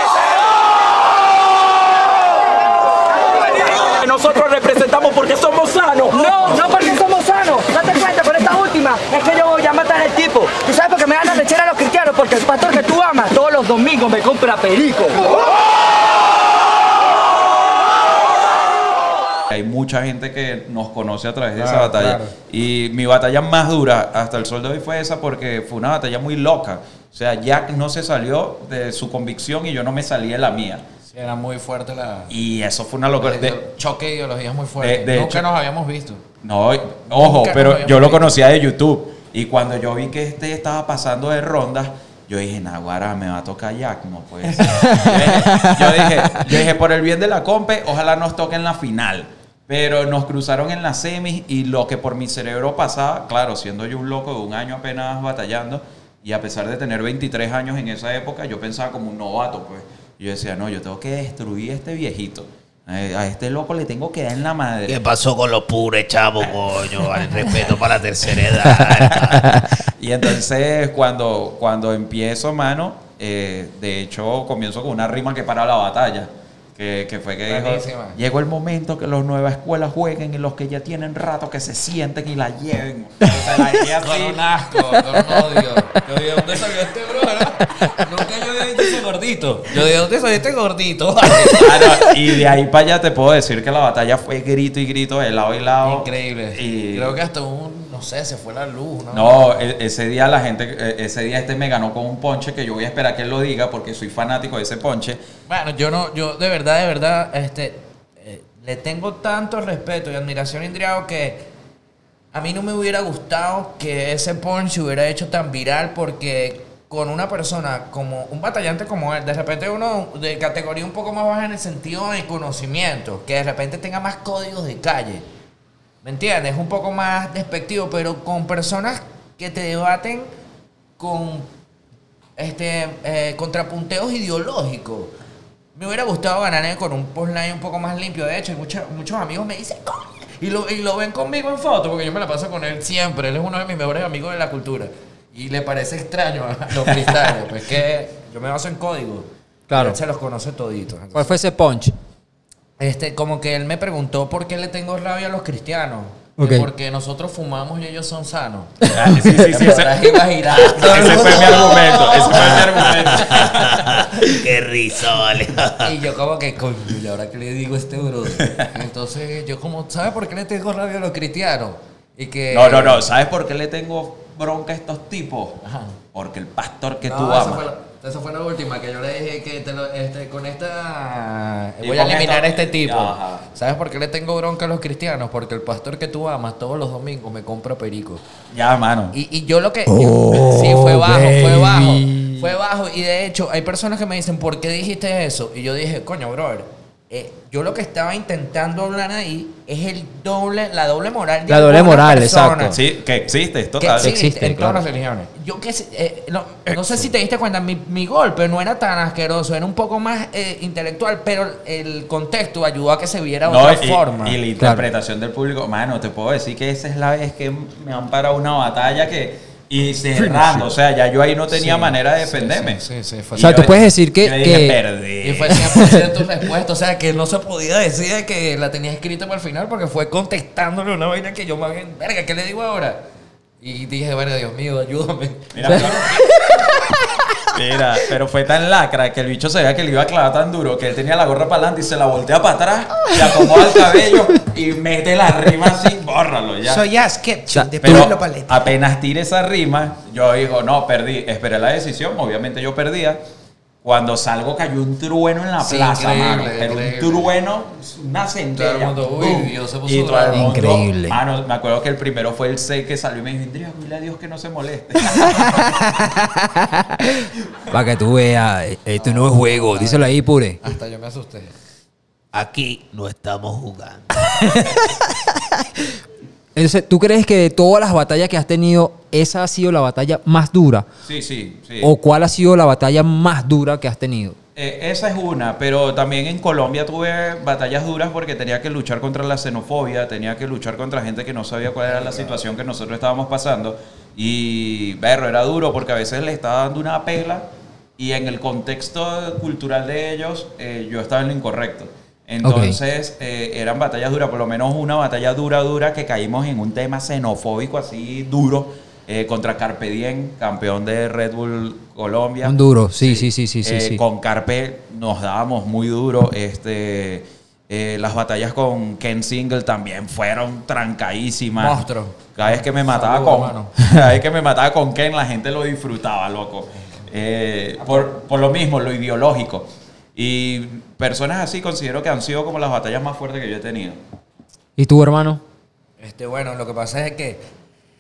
Nosotros representamos porque somos sanos. No, no porque somos sanos. Date cuenta, con esta última es que yo voy a matar al tipo. ¿Tú sabes por qué me dan la lechera a los cristianos? Porque el pastor que tú amas todos los domingos me compra perico. Hay mucha gente que nos conoce a través de esa Claro, batalla. claro. Y mi batalla más dura hasta el sol de hoy fue esa porque fue una batalla muy loca. O sea, Jack no se salió de su convicción y yo no me salí de la mía. Sí, era muy fuerte la... Y eso fue una locura. De- el choque de ideologías muy fuerte. de- de Nunca hecho- nos habíamos visto. No, ojo, Nunca pero nos yo lo habíamos conocía de YouTube. Y cuando yo vi que este estaba pasando de rondas, yo dije, naguará, me va a tocar Jack. No puede ser. Yo dije, yo dije, yo dije, por el bien de la compe, ojalá nos toque en la final. Pero nos cruzaron en las semis y lo que por mi cerebro pasaba, claro, siendo yo un loco de un año apenas batallando, y a pesar de tener veintitrés años en esa época, yo pensaba como un novato, pues. Y yo decía, no, yo tengo que destruir a este viejito. Eh, A este loco le tengo que dar en la madre. ¿Qué pasó con los pures, chavo, coño? Al respeto para la tercera edad. Y entonces cuando, cuando empiezo, mano, eh, de hecho comienzo con una rima que para la batalla. Que, que fue que dijo, Buenísima. llegó el momento que los nuevas escuelas jueguen y los que ya tienen rato que se sienten y la lleven. O sea, la dejé así. Con un asco, con un odio. Yo dije, ¿dónde salió este bro? Nunca yo había visto ese gordito. Yo dije, ¿dónde salió este gordito? Ah, no, y de ahí para allá te puedo decir que la batalla fue grito y grito de lado y lado. Increíble. Y Creo que hasta un, no sé, se fue la luz, ¿no? no, e- ese día la gente, e- ese día este me ganó con un ponche que yo voy a esperar que él lo diga porque soy fanático de ese ponche. Bueno, yo no, yo de verdad, de verdad, este, eh, le tengo tanto respeto y admiración a Indriago que a mí no me hubiera gustado que ese punch se hubiera hecho tan viral porque con una persona como un batallante como él, de repente uno de categoría un poco más baja en el sentido de conocimiento, que de repente tenga más códigos de calle, ¿me entiendes? Un poco más despectivo, pero con personas que te debaten con este eh, contrapunteos ideológicos. Me hubiera gustado ganarle con un postline un poco más limpio. De hecho, hay mucha- muchos amigos me dicen, "Coño, Y lo, y lo ven conmigo en foto, porque yo me la paso con él siempre. Él es uno de mis mejores amigos de la cultura. Y le parece extraño a los cristales. Pues que yo me baso en código. Claro. Él se los conoce toditos. Entonces, ¿Cuál fue ese punch? Este, como que él me preguntó por qué le tengo rabia a los cristianos. Ok. Que porque nosotros fumamos y ellos son sanos. Ah, sí, sí, sí. Ese, Podrás imaginar. ese fue mi argumento. Ese fue mi argumento. Qué risole. Y yo como que, coño, ¿y ahora qué le digo a este brother? Entonces yo como, ¿sabes por qué le tengo rabia a los cristianos? Y que... No, no, no. ¿Sabes por qué le tengo bronca a estos tipos? Ajá. Porque el pastor que No, tú esa amas. fue, la, esa fue la última, que yo le dije que te lo- este, con esta... Y Voy a con eliminar a esta- este tipo. Ajá. ¿Sabes por qué le tengo bronca a los cristianos? Porque el pastor que tú amas todos los domingos me compra perico. Ya, mano. Y, y yo lo que... Oh, sí, fue bajo, fue baby. bajo. Fue bajo. Y de hecho, hay personas que me dicen, ¿por qué dijiste eso? Y yo dije, coño, brother, eh, yo lo que estaba intentando hablar ahí es el doble, la doble moral de La doble algunas moral, personas. exacto. Sí, que existe, Que total. existe, Existe, en claro. todas las religiones. Yo que sé, eh, no, no sé si te diste cuenta, mi, mi golpe no era tan asqueroso, era un poco más eh, intelectual, pero el contexto ayudó a que se viera de No, otra y, forma. y la interpretación del público, mano, te puedo decir que esa es la vez que me han parado una batalla que y cerrando, o sea, ya yo ahí no tenía Sí, manera de sí, defenderme. sí, sí, sí, fue Y O sea, yo- tú puedes decir que- yo dije, que- perdí. Y fue cien por ciento respuesta, o sea, que no se podía decir de que la tenía escrita para el final porque fue contestándole una vaina que yo más bien, verga, ¿qué le digo ahora? Y dije, verga, Dios mío, ayúdame. Mira, pero, mira, pero fue tan lacra que el bicho se veía que le iba a clavar tan duro que él tenía la gorra para adelante y se la voltea para atrás, le acomoda el cabello y mete la rima así, bórralo ya. Soy Ash Ketchum, sea, de Pero Pueblo Paleta. apenas tiré esa rima, yo digo, no, perdí. Esperé la decisión, obviamente yo perdía. Cuando salgo cayó un trueno en la Sí, plaza, increíble, mano. Pero increíble. un trueno, una centella. Todo el mundo, uy, ¡pum! Dios, se puso Y todo el bravo. mundo, Increíble. Mano, me acuerdo que el primero fue el C que salió y me dijo, Indria, dile a Dios que no se moleste. Para que tú veas, esto no es juego. Díselo ahí, pure. Hasta yo me asusté. Aquí no estamos jugando. Entonces, ¿tú crees que de todas las batallas que has tenido, esa ha sido la batalla más dura? Sí, sí, sí. ¿O cuál ha sido la batalla más dura que has tenido? Eh, esa es una, pero también en Colombia tuve batallas duras porque tenía que luchar contra la xenofobia, tenía que luchar contra gente que no sabía cuál era la situación que nosotros estábamos pasando. Y, berro, era duro porque a veces le estaba dando una pela y en el contexto cultural de ellos eh, yo estaba en lo incorrecto. Entonces eh, eran batallas duras, por lo menos una batalla dura, dura que caímos en un tema xenofóbico así duro. Eh, contra Carpe Diem, campeón de Red Bull Colombia. Un duro, sí, sí, sí, sí, sí, Eh, sí. Con Carpe nos dábamos muy duro. Este, eh, las batallas con Ken Single también fueron trancadísimas. Monstruo. Cada vez que me mataba Saludos, con, hermano. cada vez que me mataba con Ken, la gente lo disfrutaba, loco. Eh, por, por lo mismo, lo ideológico. Y personas así considero que han sido como las batallas más fuertes que yo he tenido. ¿Y tú, hermano? Este, bueno, lo que pasa es que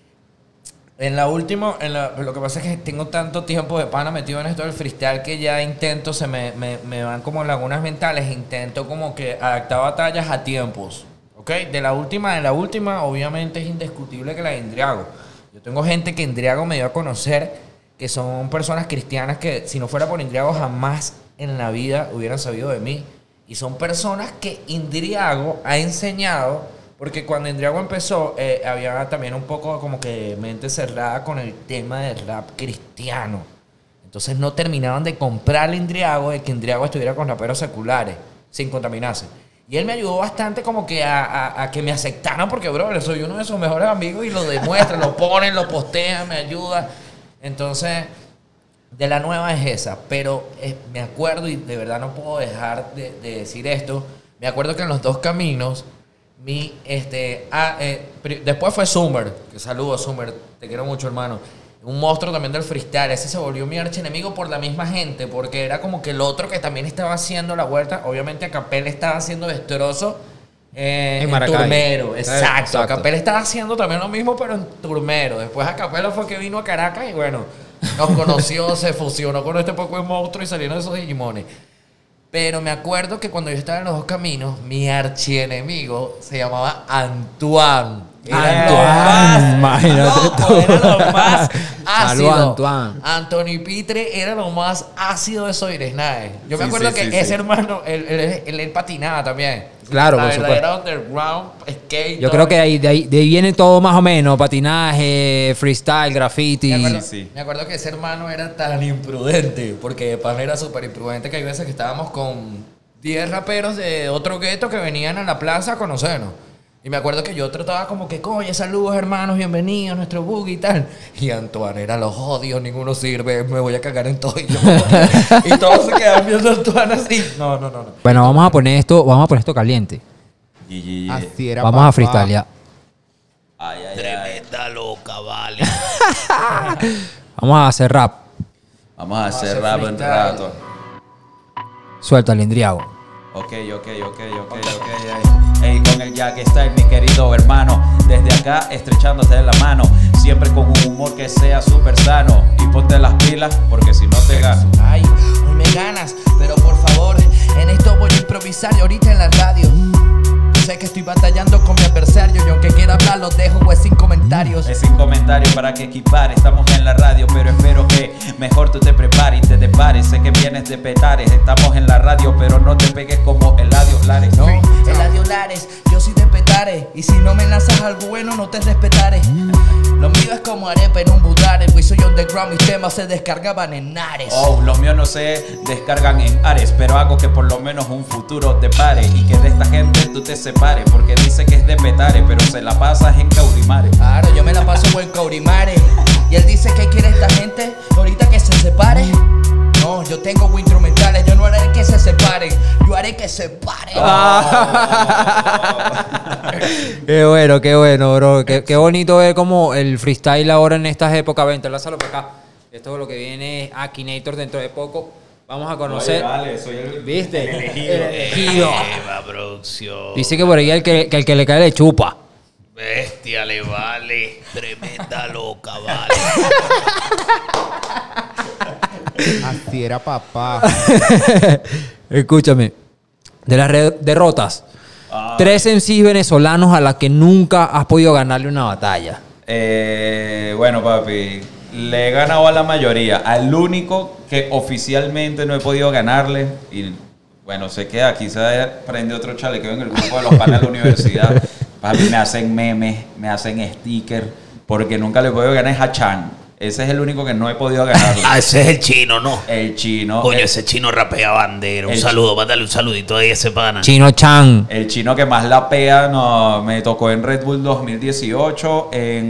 en la última, en la- lo que pasa es que tengo tanto tiempo de pana metido en esto del freestyle que ya intento, se me, me, me van como lagunas mentales, intento como que adaptar batallas a tiempos, ¿ok? De la última, de la última, obviamente es indiscutible que la de Indriago. Yo tengo gente que Indriago me dio a conocer que son personas cristianas que si no fuera por Indriago jamás en la vida hubieran sabido de mí. Y son personas que Indriago ha enseñado. Porque cuando Indriago empezó, eh, había también un poco como que mente cerrada con el tema del rap cristiano. Entonces no terminaban de comprar el Indriago, de que Indriago estuviera con raperos seculares, sin contaminarse. Y él me ayudó bastante como que a, a- a que me aceptaran, porque, bro, soy uno de sus mejores amigos y lo demuestra, lo ponen, lo postean, me ayuda. Entonces, de la nueva es esa. Pero eh, me acuerdo, y de verdad no puedo dejar de, de decir esto, me acuerdo que en Los Dos Caminos, Mi, este, ah, eh, pri- después fue Summer, que saludo Summer, te quiero mucho, hermano. Un monstruo también del freestyle. Ese se volvió mi archienemigo por la misma gente, porque era como que el otro que también estaba haciendo la vuelta. Obviamente Acapel estaba haciendo destrozo eh, En en, Maracay. Turmero. Eh, Exacto. exacto. Acapel estaba haciendo también lo mismo, pero en Turmero. Después Acapel fue que vino a Caracas y bueno, nos conoció, se fusionó con este poco de monstruo y salieron esos Digimones. Pero me acuerdo que cuando yo estaba en Los Dos Caminos, mi archienemigo se llamaba Antoine. Era Antoine, lo más imagínate loco, tú. era lo más ácido. Saludos, Antoine. Anthony Pitre era lo más ácido de Soiresnae. Yo me Sí, acuerdo sí, que sí, ese sí. hermano, él, él, él- él patinaba también. Claro, La por verdadera supuesto. underground, skate. Yo todo. creo que de ahí, de, ahí, de ahí viene todo más o menos. Patinaje, freestyle, graffiti. Me acuerdo, Sí, sí. me acuerdo que ese hermano era tan imprudente, porque de pan era súper imprudente que hay veces que estábamos con diez raperos de otro gueto que venían a la plaza a conocernos. Y me acuerdo que yo trataba como que, coño, saludos hermanos, bienvenidos a nuestro buggy y tal. Y Antoine era los odios, ninguno sirve, me voy a cagar en todo. Y, yo, y todos se quedaban viendo a Antoine así. No, no, no, no. Bueno, vamos a poner esto, vamos a poner esto caliente. Y- y- y- Así era, Vamos papá. a freestylear. Ay, ay, ay. Tremenda loca, vale. Vamos a hacer rap. Vamos a hacer hacer rap un freestyle. rato. Suelta el Indriago. Ok, ok, ok, ok, ok. Ey, con el Jack Style, mi querido hermano. Desde acá, estrechándote de la mano. Siempre con un humor que sea súper sano. Y ponte las pilas, porque si no te gano. Ay, hoy me ganas, pero por favor, en esto voy a improvisar y ahorita en la radio. Yo sé que estoy batallando con mi adversario y aunque quiera hablar lo dejo pues sin comentarios. Es sin comentario para que equipar. Estamos en la radio, pero espero que mejor tú te prepares y te depares. Sé que vienes de petares. Estamos en la radio, pero no te pegues como Eladio Lares. No, Eladio Lares, yo soy de Petare y si no me lanzas algo bueno no te respetaré. Lo mío es como arepa en un budare, pues soy underground, mis temas se descargaban en Ares. Oh, los míos no se descargan en Ares, pero hago que por lo menos un futuro te pare y que de esta gente tú te separes, porque dice que es de Petare, pero se la pasas en Caurimare. Claro, yo me la paso buen Caurimare y él dice que quiere esta gente ahorita que se separe. No, yo tengo instrumentales, yo no haré que se separen, yo haré que se paren. Qué bueno, qué bueno, bro. Qué, qué bonito ver como el freestyle ahora en estas épocas. Vente, lázalo para acá. Esto es lo que viene Akinator dentro de poco. Vamos a conocer. Oye, vale, soy el, ¿Viste? el elegido. El elegido. Eva, producción. Dice que por ahí el que, que el que le cae le chupa. Bestia, le vale. Tremenda loca, vale. Así era, papá. Escúchame. De las re- derrotas. Ah. Tres M Cs venezolanos a las que nunca has podido ganarle una batalla. Eh, bueno, papi, le he ganado a la mayoría. Al único que oficialmente no he podido ganarle, y bueno, sé que aquí se prende otro chalequeo en el grupo de los panas de la universidad. Papi, me hacen memes, me hacen stickers, porque nunca le he podido ganar es a Chan. Ese es el único que no he podido ganarle. Ah, ese es el chino, ¿no? El chino. Coño, el, ese chino rapea bandera. Un el- saludo, mándale un saludito ahí a ese pana. Chino Chan. el chino que más la pea no, me tocó en Red Bull dos mil dieciocho,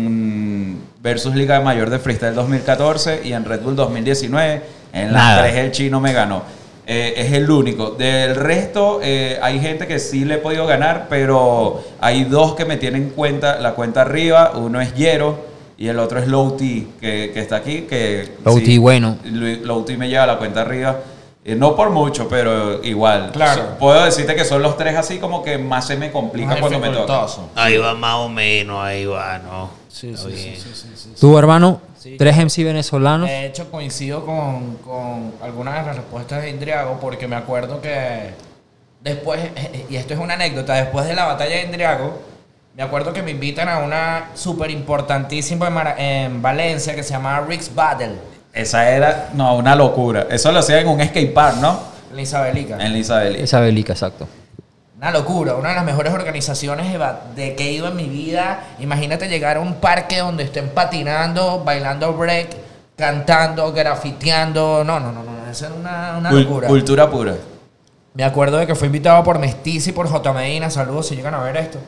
en versus Liga de Mayor de Freestyle dos mil catorce y en Red Bull dos mil diecinueve. En las Nada. tres el chino me ganó. Eh, es el único. Del resto, eh, hay gente que sí le he podido ganar, pero hay dos que me tienen cuenta, la cuenta arriba. Uno es Yero y el otro es Low T, que, que está aquí. Que, Low T, bueno. Lu- Low T me lleva la cuenta arriba. Eh, no por mucho, pero igual. Claro. So- puedo decirte que son los tres así como que más se me complica Más cuando me toca. dificultoso. Ahí va más o menos, ahí va, ¿no? Sí, Está sí, bien. sí, sí, sí, sí. Tu hermano, Sí. tres M C venezolanos. De hecho, coincido con, con algunas de las respuestas de Indriago porque me acuerdo que después, y esto es una anécdota, después de la batalla de Indriago, me acuerdo que me invitan a una súper importantísima en, Mara- en Valencia que se llamaba Rick's Battle, Esa era, no, una locura. Eso lo hacía en un skate park, ¿no? en la Isabelica. En la Isabel. Esa belica, exacto. Una locura, una de las mejores organizaciones de, ba- de que he ido en mi vida. Imagínate llegar a un parque donde estén patinando, bailando break, cantando, grafiteando. No, no, no, no, eso es una, una Cul- locura. Cultura pura. Me acuerdo de que fue invitado por Mestiza y por J. Medina. Saludos si llegan a ver esto.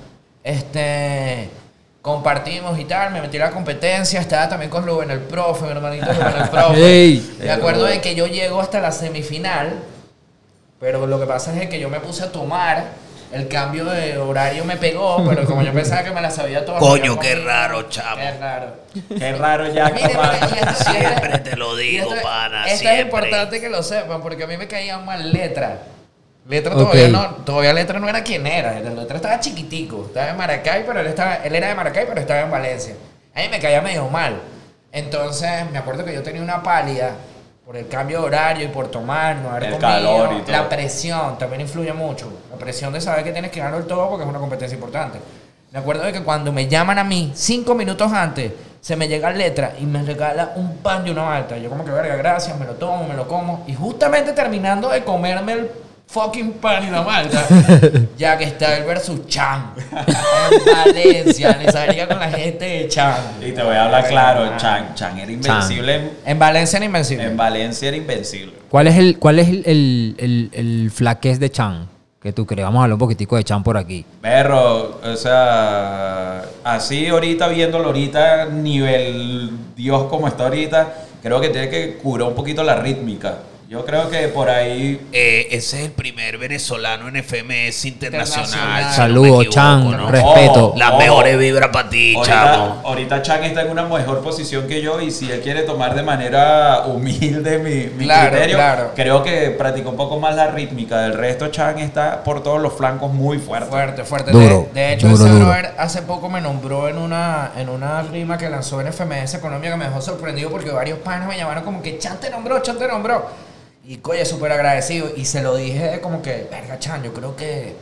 Este. Compartimos y tal. Me metí a la competencia. Estaba también con Rubén el profe, mi hermanito Rubén el profe. Ey. Me acuerdo de que yo llego hasta la semifinal. Pero lo que pasa es que yo me puse a tomar. El cambio de horario me pegó. Pero como yo pensaba que me la sabía toda. Coño, me qué quedé raro, conmigo. chamo. Qué raro. Qué raro ya. Mire, papá. mire, y esto- y esto- Siempre te lo y digo, esto- pana, Esto siempre. es importante que lo sepan porque a mí me caían mal letras. Letra Ok. todavía no, todavía Letra no era quien era. Letra estaba chiquitico. Estaba en Maracay, pero él estaba, él era de Maracay, pero estaba en Valencia. A mí me caía medio mal. Entonces, me acuerdo que yo tenía una pálida por el cambio de horario y por tomar, no haber El comido. calor y todo. La presión también influye mucho. La presión de saber que tienes que ganar todo porque es una competencia importante. Me acuerdo de que cuando me llaman a mí, cinco minutos antes, se me llega letra y me regala un pan de una malta. Yo como que, verga, gracias, me lo tomo, me lo como. Y justamente terminando de comerme el fucking pan y la malta, ya que está el versus Chan en Valencia, le salía con la gente de Chan. Y te voy a hablar claro, Chan, Chan era invencible. En, En Valencia era invencible. en Valencia era invencible. ¿Cuál es el, cuál es el, el, el, el flaquez de Chan? Que tú crees. Vamos a hablar un poquitico de Chan por aquí. Perro, o sea, así ahorita, viéndolo ahorita, nivel Dios como está ahorita, creo que tiene que curar un poquito la rítmica. Yo creo que por ahí... Eh, ese es el primer venezolano en F M S internacional. Internacional. si Saludos, no me equivoco, Chan. ¿no? Respeto. Ojo, Las ojo. mejores vibras para ti, Ahorita, chamo. ahorita Chan está en una mejor posición que yo y si él quiere tomar de manera humilde mi, mi Claro, criterio, claro. creo que practicó un poco más la rítmica. Del resto, Chan está por todos los flancos muy fuerte. Fuerte, fuerte. Duro, de, de hecho, duro, ese duro. brother hace poco me nombró en una, en una rima que lanzó en F M S Colombia que me dejó sorprendido porque varios panas me llamaron como que Chan te nombró, Chan te nombró. Y coño, súper agradecido. Y se lo dije como que, verga, Chan, yo creo que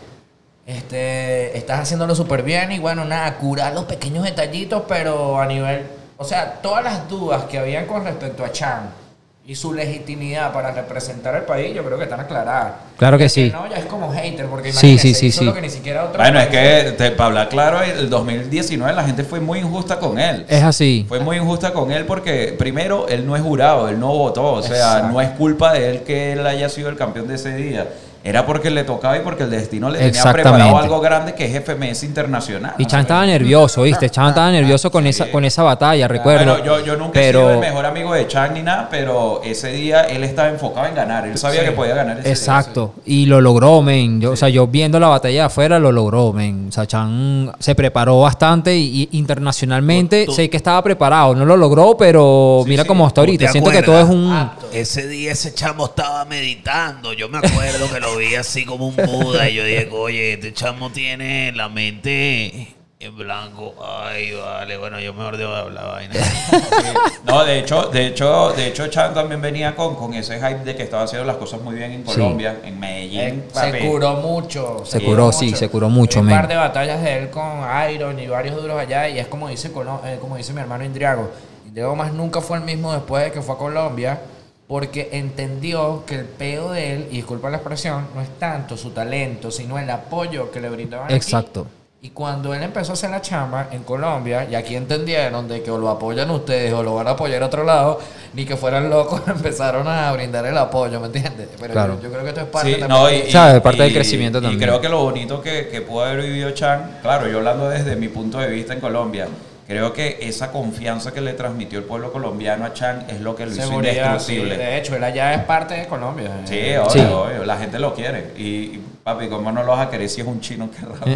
este, estás haciéndolo súper bien. Y bueno, nada, curar los pequeños detallitos, pero a nivel... O sea, todas las dudas que habían con respecto a Chan y su legitimidad para representar el país, yo creo que están aclaradas. Claro que El sí. No, ya es como hater, porque Sí, imagínate, sí, sí, hizo sí. lo que ni siquiera otro Bueno, es país- que, te- para hablar claro, el dos mil diecinueve la gente fue muy injusta con él. Es así. Fue muy injusta con él porque, primero, él no es jurado, él no votó. O sea, Exacto. no es culpa de él que él haya sido el campeón de ese día. Era porque le tocaba y porque el destino le tenía Exactamente. preparado algo grande que es F M S Internacional. Y Chan estaba nervioso, ¿viste? Chan estaba nervioso con esa, con esa batalla, recuerdo. Bueno, yo, yo nunca he pero, sido el mejor amigo de Chan ni nada, pero ese día él estaba enfocado en ganar. Él sabía Sí. que podía ganar ese Exacto. Y lo logró, men. Yo, O sea, yo viendo la batalla de afuera, lo logró, men. O sea, Chan se preparó bastante y, y internacionalmente Tú- tú- sé que estaba preparado. No lo logró, pero Sí, mira sí. cómo está ¿Tú ahorita. te Siento que todo es un... acuerdas? Ese día ese chamo estaba meditando. Yo me acuerdo que lo vi así como un Buda y yo dije, oye, este chamo tiene la mente en blanco. Ay, vale, bueno, yo mejor debo de hablar vaina. No, de hecho, de hecho, de hecho, Chan también venía con, con ese hype de que estaba haciendo las cosas muy bien en Sí. Colombia, en Medellín. Eh, papi. se curó mucho. Se curó, sí, se curó mucho, Hay un men. par de batallas de él con Iron y varios duros allá. Y es como dice, Colo- eh, como dice mi hermano Indriago. Indriago más nunca fue el mismo después de que fue a Colombia. Porque entendió que el peo de él, y disculpa la expresión, no es tanto su talento, sino el apoyo que le brindaban aquí. Exacto. Y cuando él empezó a hacer la chamba en Colombia, y aquí entendieron de que o lo apoyan ustedes o lo van a apoyar a otro lado, ni que fueran locos, empezaron a brindar el apoyo, ¿me entiendes? Pero Claro. yo, yo creo que esto es parte Sí, también. no, y, de- y- ¿Sabes? Parte del y- crecimiento y también. creo que lo bonito que, que pudo haber vivido Chan, claro, yo hablando desde mi punto de vista en Colombia, creo que esa confianza que le transmitió el pueblo colombiano a Chan es lo que lo hizo Seguridad, sí. indestructible. De hecho, él allá es parte de Colombia. Sí, Eh, obvio, Sí. obvio, la gente lo quiere. Y, y, papi, ¿cómo no lo vas a querer si es un chino que rápido?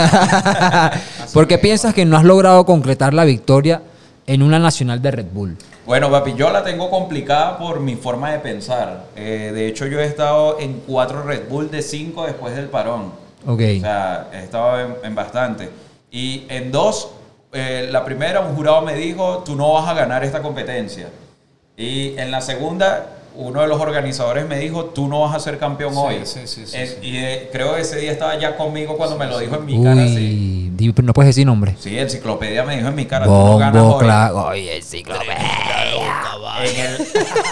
¿Por qué piensas que no has logrado concretar la victoria en una nacional de Red Bull? Bueno, papi, yo la tengo complicada por mi forma de pensar. Eh, de hecho, yo he estado en cuatro Red Bull de cinco después del parón. Ok. O sea, he estado en, en bastante. Y en dos, eh, la primera, un jurado me dijo, tú no vas a ganar esta competencia. Y en la segunda, uno de los organizadores me dijo, tú no vas a ser campeón Sí, hoy. sí, sí, sí, Eh, sí. Y eh, creo que ese día estaba ya conmigo cuando me lo dijo en mi cara. Sí, Uy, di- no puedes decir nombre. sí, enciclopedia me dijo en mi cara, tú no ganas Bombo, hoy. claro. Oye, enciclopedia. En el-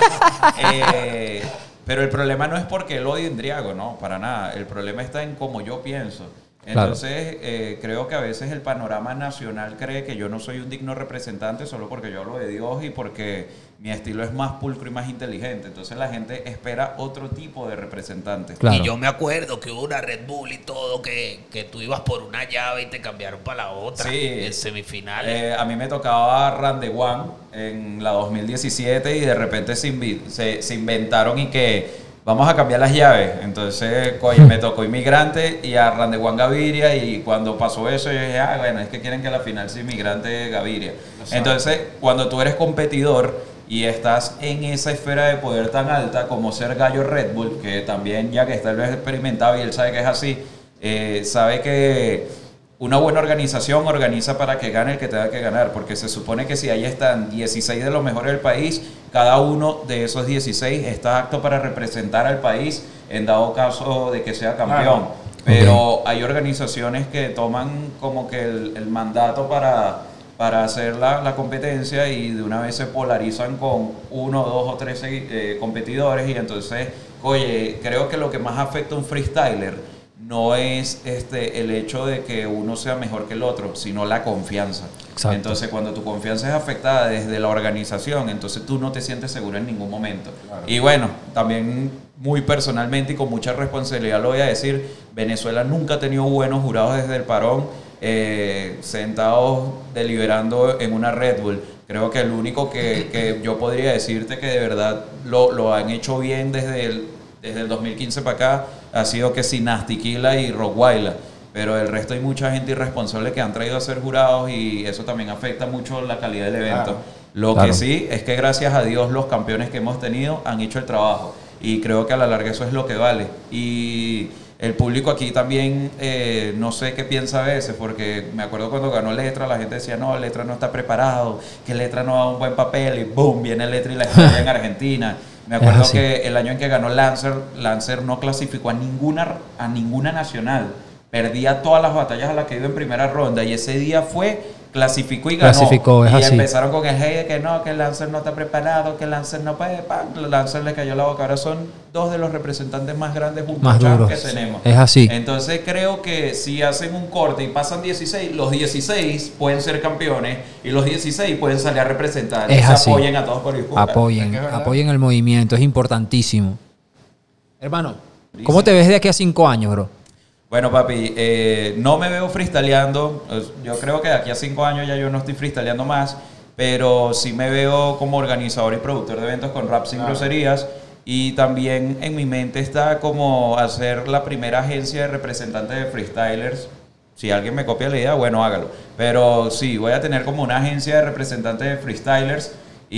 eh, pero el problema no es porque él odie a Indriago, no, para nada. El problema está en cómo yo pienso. Claro. Entonces, eh, creo que a veces el panorama nacional cree que yo no soy un digno representante solo porque yo hablo de Dios y porque mi estilo es más pulcro y más inteligente. Entonces, la gente espera otro tipo de representante. Claro. Y yo me acuerdo que hubo una Red Bull y todo, que, que tú ibas por una llave y te cambiaron para la otra Sí. en semifinales. Eh, a mí me tocaba Rande One en la dos mil diecisiete y de repente se, invi- se, se inventaron y que vamos a cambiar las llaves. Entonces, coño, me tocó Inmigrante y a Rande One Gaviria y cuando pasó eso yo dije, ah, bueno, es que quieren que la final sea Inmigrante Gaviria. Entonces, cuando tú eres competidor y estás en esa esfera de poder tan alta como ser Gallo Red Bull, que también ya que está él experimentado y él sabe que es así, eh, sabe que una buena organización organiza para que gane el que tenga que ganar, porque se supone que si ahí están dieciséis de los mejores del país, cada uno de esos dieciséis está apto para representar al país en dado caso de que sea campeón. Claro. Pero hay organizaciones que toman como que el, el mandato para, para hacer la, la competencia y de una vez se polarizan con uno, dos o tres eh, competidores y entonces, oye, creo que lo que más afecta a un freestyler no es este el hecho de que uno sea mejor que el otro, sino la confianza. Exacto. Entonces, cuando tu confianza es afectada desde la organización, entonces tú no te sientes seguro en ningún momento. Claro. Y bueno, también muy personalmente y con mucha responsabilidad lo voy a decir, Venezuela nunca ha tenido buenos jurados desde el parón, eh, sentados deliberando en una Red Bull. Creo que el único que, que yo podría decirte que de verdad lo, lo han hecho bien desde el, desde el dos mil quince para acá ha sido que si Nastiquila y Rockwaila, pero el resto hay mucha gente irresponsable que han traído a ser jurados y eso también afecta mucho la calidad del evento. Claro. Lo claro. que sí es que gracias a Dios los campeones que hemos tenido han hecho el trabajo y creo que a la larga eso es lo que vale. Y el público aquí también, eh, no sé qué piensa a veces, porque me acuerdo cuando ganó Letra, la gente decía, no, Letra no está preparado, que Letra no da un buen papel y boom, viene Letra y la estrella en Argentina. Me acuerdo que el año en que ganó Lancer, Lancer no clasificó a ninguna, a ninguna nacional. Perdía todas las batallas a las que iba en primera ronda y ese día fue, clasificó y ganó. Clasificó, es y así. Empezaron con el hate de que no, que Lancer no está preparado, que Lancer no puede. Pam, Lancer le cayó la boca. Ahora son dos de los representantes más grandes juntos más duros. que tenemos. Es así. Entonces creo que si hacen un corte y pasan dieciséis, los dieciséis pueden ser campeones y los dieciséis pueden salir a representar. Es y se así. apoyen a todos por igual. Apoyen, Es que es apoyen el movimiento, es importantísimo. Hermano, ¿cómo te ves de aquí a cinco años, bro? Bueno, papi, eh, no me veo freestyleando. Yo creo que de aquí a cinco años ya yo no estoy freestyleando más, pero sí me veo como organizador y productor de eventos con Rap Sin Claro. Groserías. Y también en mi mente está como hacer la primera agencia de representantes de freestylers. Si alguien me copia la idea, bueno, hágalo. Pero sí, voy a tener como una agencia de representantes de freestylers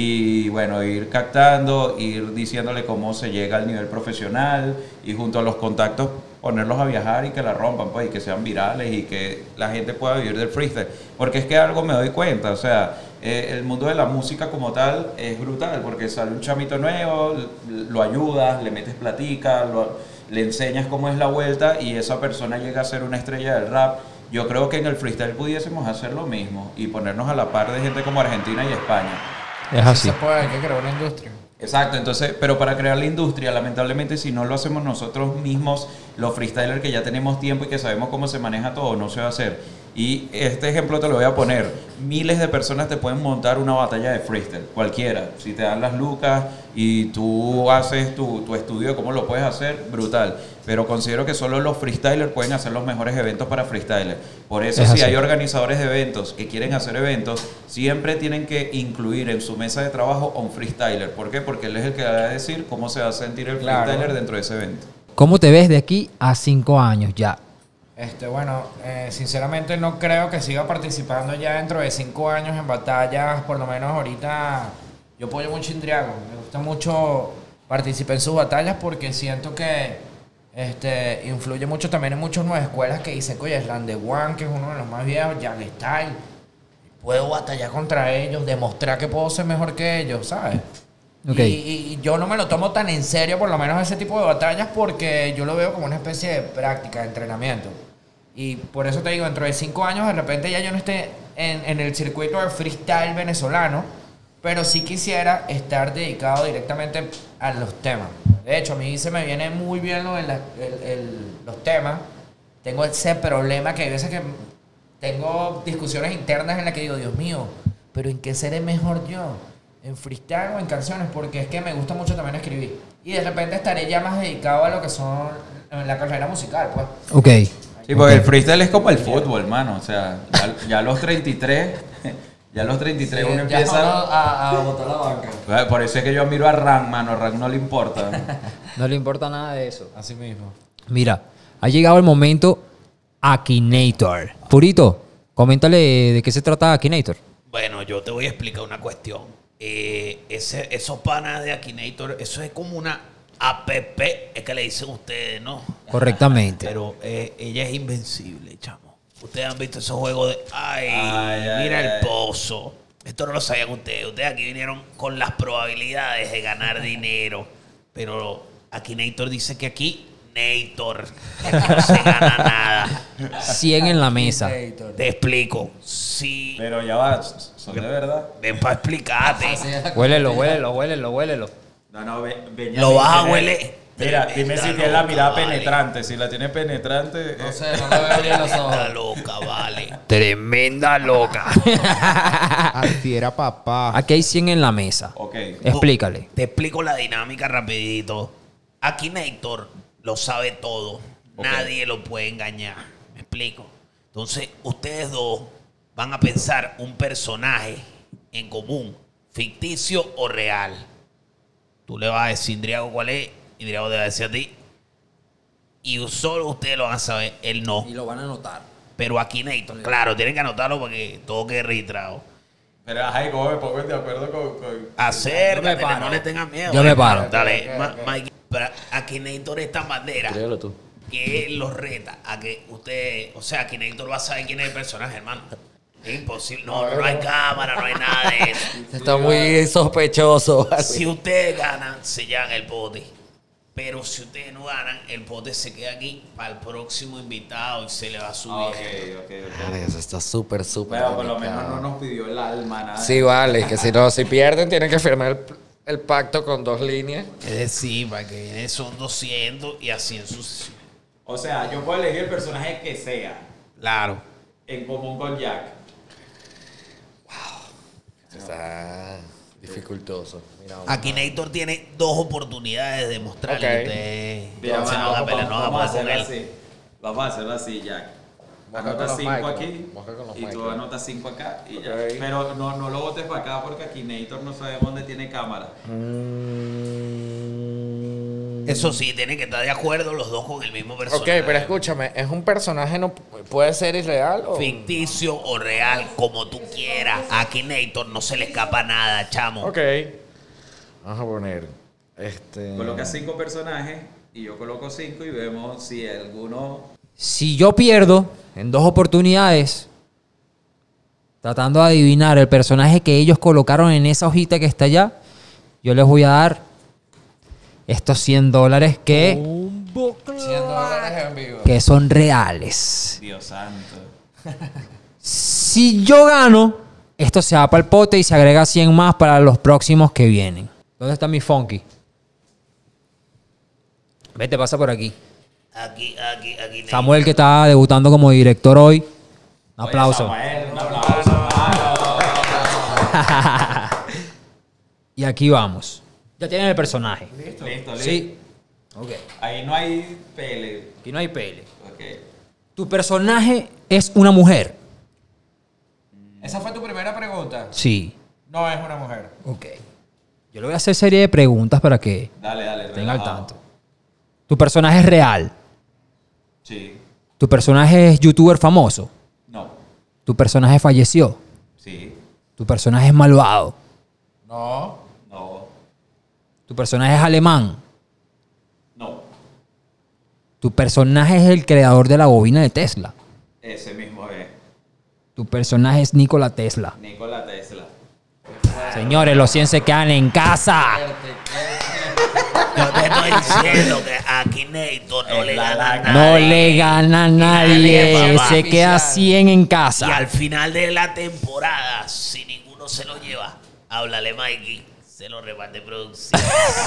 y bueno, ir captando, ir diciéndole cómo se llega al nivel profesional y junto a los contactos ponerlos a viajar y que la rompan, pues, y que sean virales y que la gente pueda vivir del freestyle. Porque es que algo me doy cuenta, o sea, eh, el mundo de la música como tal es brutal, porque sale un chamito nuevo, lo ayudas, le metes platica, lo, le enseñas cómo es la vuelta y esa persona llega a ser una estrella del rap. Yo creo que en el freestyle pudiésemos hacer lo mismo y ponernos a la par de gente como Argentina y España. Es así. Se puede, hay que crear una industria. Exacto, entonces, pero para crear la industria, lamentablemente, si no lo hacemos nosotros mismos, los freestylers que ya tenemos tiempo y que sabemos cómo se maneja todo, no se va a hacer. Y este ejemplo te lo voy a poner. Miles de personas te pueden montar una batalla de freestyle, cualquiera. Si te dan las lucas y tú haces tu, tu estudio de cómo lo puedes hacer, brutal. Pero considero que solo los freestylers pueden hacer los mejores eventos para freestylers. Por eso, Es si así. hay organizadores de eventos que quieren hacer eventos, siempre tienen que incluir en su mesa de trabajo a un freestyler. ¿Por qué? Porque él es el que va a decir cómo se va a sentir el Claro. freestyler dentro de ese evento. ¿Cómo te ves de aquí a cinco años ya? Este, bueno, eh, sinceramente no creo que siga participando ya dentro de cinco años en batallas, por lo menos ahorita yo apoyo mucho a Indriago, me gusta mucho participar en sus batallas porque siento que este, influye mucho también en muchas nuevas escuelas que dicen, oye, Slam de One, que es uno de los más viejos, Young Style, puedo batallar contra ellos, demostrar que puedo ser mejor que ellos, ¿sabes? Ok. Y, y yo no me lo tomo tan en serio, por lo menos ese tipo de batallas, porque yo lo veo como una especie de práctica, de entrenamiento. Y por eso te digo, dentro de cinco años de repente ya yo no esté en, en el circuito del freestyle venezolano, pero sí quisiera estar dedicado directamente a los temas. De hecho, a mí se me viene muy bien lo de la- el- el- los temas. Tengo ese problema que hay veces que tengo discusiones internas en las que digo, Dios mío, pero ¿en qué seré mejor yo? ¿En freestyle o en canciones? Porque es que me gusta mucho también escribir. Y de repente estaré ya más dedicado a lo que son la carrera musical, pues. Ok. Sí, porque el freestyle es como el fútbol, mano. O sea, ya, ya a los treinta y tres, ya a los treinta y tres uno Ya empieza... vamos a, a botar la banca. Por eso es que yo admiro a Ran, mano. A Ran no le importa. No le importa nada de eso. Así mismo. Mira, ha llegado el momento Akinator. Purito, coméntale de qué se trata Akinator. Bueno, yo te voy a explicar una cuestión. Eh, ese, esos panas de Akinator, eso es como una app, es que le dicen ustedes, ¿no? Correctamente. Pero eh, ella es invencible, chamo. Ustedes han visto esos juegos de, ay, Ay, ay, mira ay. el pozo. Esto no lo sabían ustedes. Ustedes aquí vinieron con las probabilidades de ganar dinero. Pero Akinator dice que aquí Akinator. Aquí no se gana nada. cien en la mesa. Te explico. Sí. Pero ya va, son de verdad. Ven para explicarte. Huélelo, huélelo, huélelo, huélelo. No, no, ve, ve, Lo vas a tiene- huele. Mira, dime si Tremenda tiene la loca, mirada vale. penetrante. Si la tiene penetrante. No eh, sé, no me veo bien los Tremenda ojos. loca, vale. Tremenda loca. Así era papá. Aquí hay cien en la mesa. Ok. Explícale. Te explico la dinámica rapidito. Akinator lo sabe todo. Ok. Nadie lo puede engañar. ¿Me explico? Entonces, ustedes dos van a pensar un personaje en común, ficticio o real. Tú le vas a decir, Indriago, ¿cuál es? Indriago te va a decir a ti. Y solo ustedes lo van a saber, él no. Y lo van a anotar. Pero Akinator, claro, tienen que anotarlo porque todo quede registrado. Pero ajá, ¿cómo me pongo de acuerdo con.? con... Acércate, Yo me paro. no le tengas miedo. Yo me paro. Dale, Ma- Mike. Pero Akinator es tan bandera que él los reta a que usted, o sea, Akinator va a saber quién es el personaje, hermano. Es imposible. No, no, hay cámara, no hay nada de eso. Está muy sospechoso. Si ustedes ganan, se llevan el pote. Pero si ustedes no ganan, el pote se queda aquí para el próximo invitado y se le va a subir. Ah, ok, ok, ok. Eso está súper, súper. Pero por lo menos delicado. no nos pidió el alma, nada. Sí, vale, que si no, si pierden, tienen que firmar el, el pacto con dos líneas. Es decir, para que viene son doscientos y así en sucesión. O sea, yo puedo elegir el personaje que sea Claro. en común con Jack. Está dificultoso. Mira, vamos Akinator tiene dos oportunidades de mostrarle Ok. que ustedes Mira, no se mano, van a vamos, pelear, no van a vamos a poder con hacerlo él. así. Vamos a hacerlo así, Jack. Moja Anota con los cinco mic, aquí moja con los y mic, tú ¿no? anotas cinco acá y ya. Ok. Pero no, no lo botes para acá porque Akinator no sabemos dónde tiene cámara. Eso sí, tienen que estar de acuerdo los dos con el mismo Ok, personaje. pero escúchame, ¿es un personaje no puede ser irreal o...? Ficticio o real, como tú quieras. A Akinator no se le escapa nada, chamo. Ok. Vamos a poner, este... Coloca cinco personajes y yo coloco cinco y vemos si alguno... Si yo pierdo en dos oportunidades, tratando de adivinar el personaje que ellos colocaron en esa hojita que está allá, yo les voy a dar estos cien dólares que, cien dólares en vivo. que son reales. Dios santo. Si yo gano, esto se va para el pote y se agrega cien más para los próximos que vienen. ¿Dónde está mi funky? Vete, pasa por aquí. Aquí, aquí, aquí. Samuel, que está debutando como director hoy. Un Oye, aplauso. Samuel, un aplauso, mano. Y aquí vamos. Ya tienen el personaje. Listo, listo, listo. Sí. Ok. Ahí no hay pele. Aquí no hay pele. Ok. Tu personaje es una mujer. ¿Esa fue tu primera pregunta? Sí. No es una mujer. Ok. Yo le voy a hacer serie de preguntas para que Dale, dale. tenga al relajado. tanto. Tu personaje es real. Sí. Tu personaje es youtuber famoso. No. Tu personaje falleció. Sí. Tu personaje es malvado. No. No. Tu personaje es alemán. No. Tu personaje es el creador de la bobina de Tesla. Ese mismo es. Tu personaje es Nikola Tesla. Nikola Tesla. Señores, los cien se quedan en casa. Yo te estoy diciendo que a Akinator no le gana a No nadie. le gana a Nadie, nadie. papá. Se queda cien en casa. Y al final de la temporada, si ninguno se lo lleva, háblale Mikey, se lo reparte producción.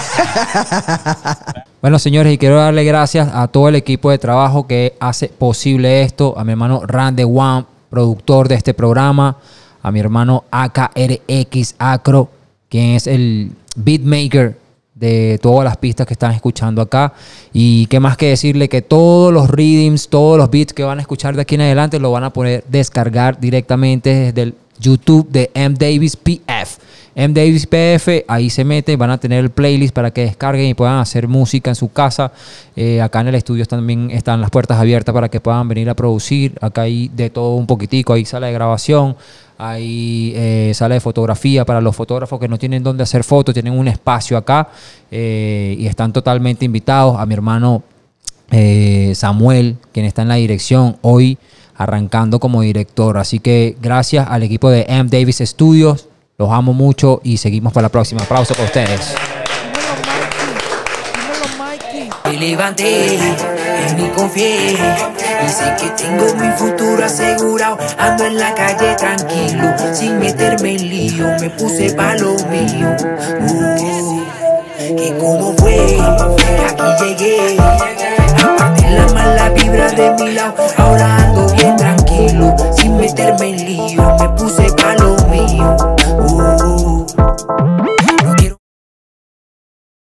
Bueno, señores, y quiero darle gracias a todo el equipo de trabajo que hace posible esto. A mi hermano Randy One, productor de este programa. A mi hermano A K R X Acro, quien es el beatmaker de todas las pistas que están escuchando acá. Y qué más que decirle que todos los rhythms, todos los beats que van a escuchar de aquí en adelante lo van a poder descargar directamente desde el YouTube de M Davis P F. M Davis P F, ahí se mete, van a tener el playlist para que descarguen y puedan hacer música en su casa. Eh, acá en el estudio también están las puertas abiertas para que puedan venir a producir. Acá hay de todo un poquitico, hay sala de grabación, hay eh, sala de fotografía para los fotógrafos que no tienen dónde hacer fotos, tienen un espacio acá eh, y están totalmente invitados. A mi hermano eh, Samuel, quien está en la dirección hoy, arrancando como director. Así que gracias al equipo de M Davis Studios. Los amo mucho y seguimos para la próxima. Aplauso para ustedes. El levanté, en mí confié y sé que tengo mi futuro asegurado. Ando en la calle tranquilo, sin meterme en lío, me puse pa' lo mío. Uh, que como fue, aquí llegué, aparte la mala vibra de mi lado. Ahora ando bien tranquilo, sin meterme en lío, me puse pa' lo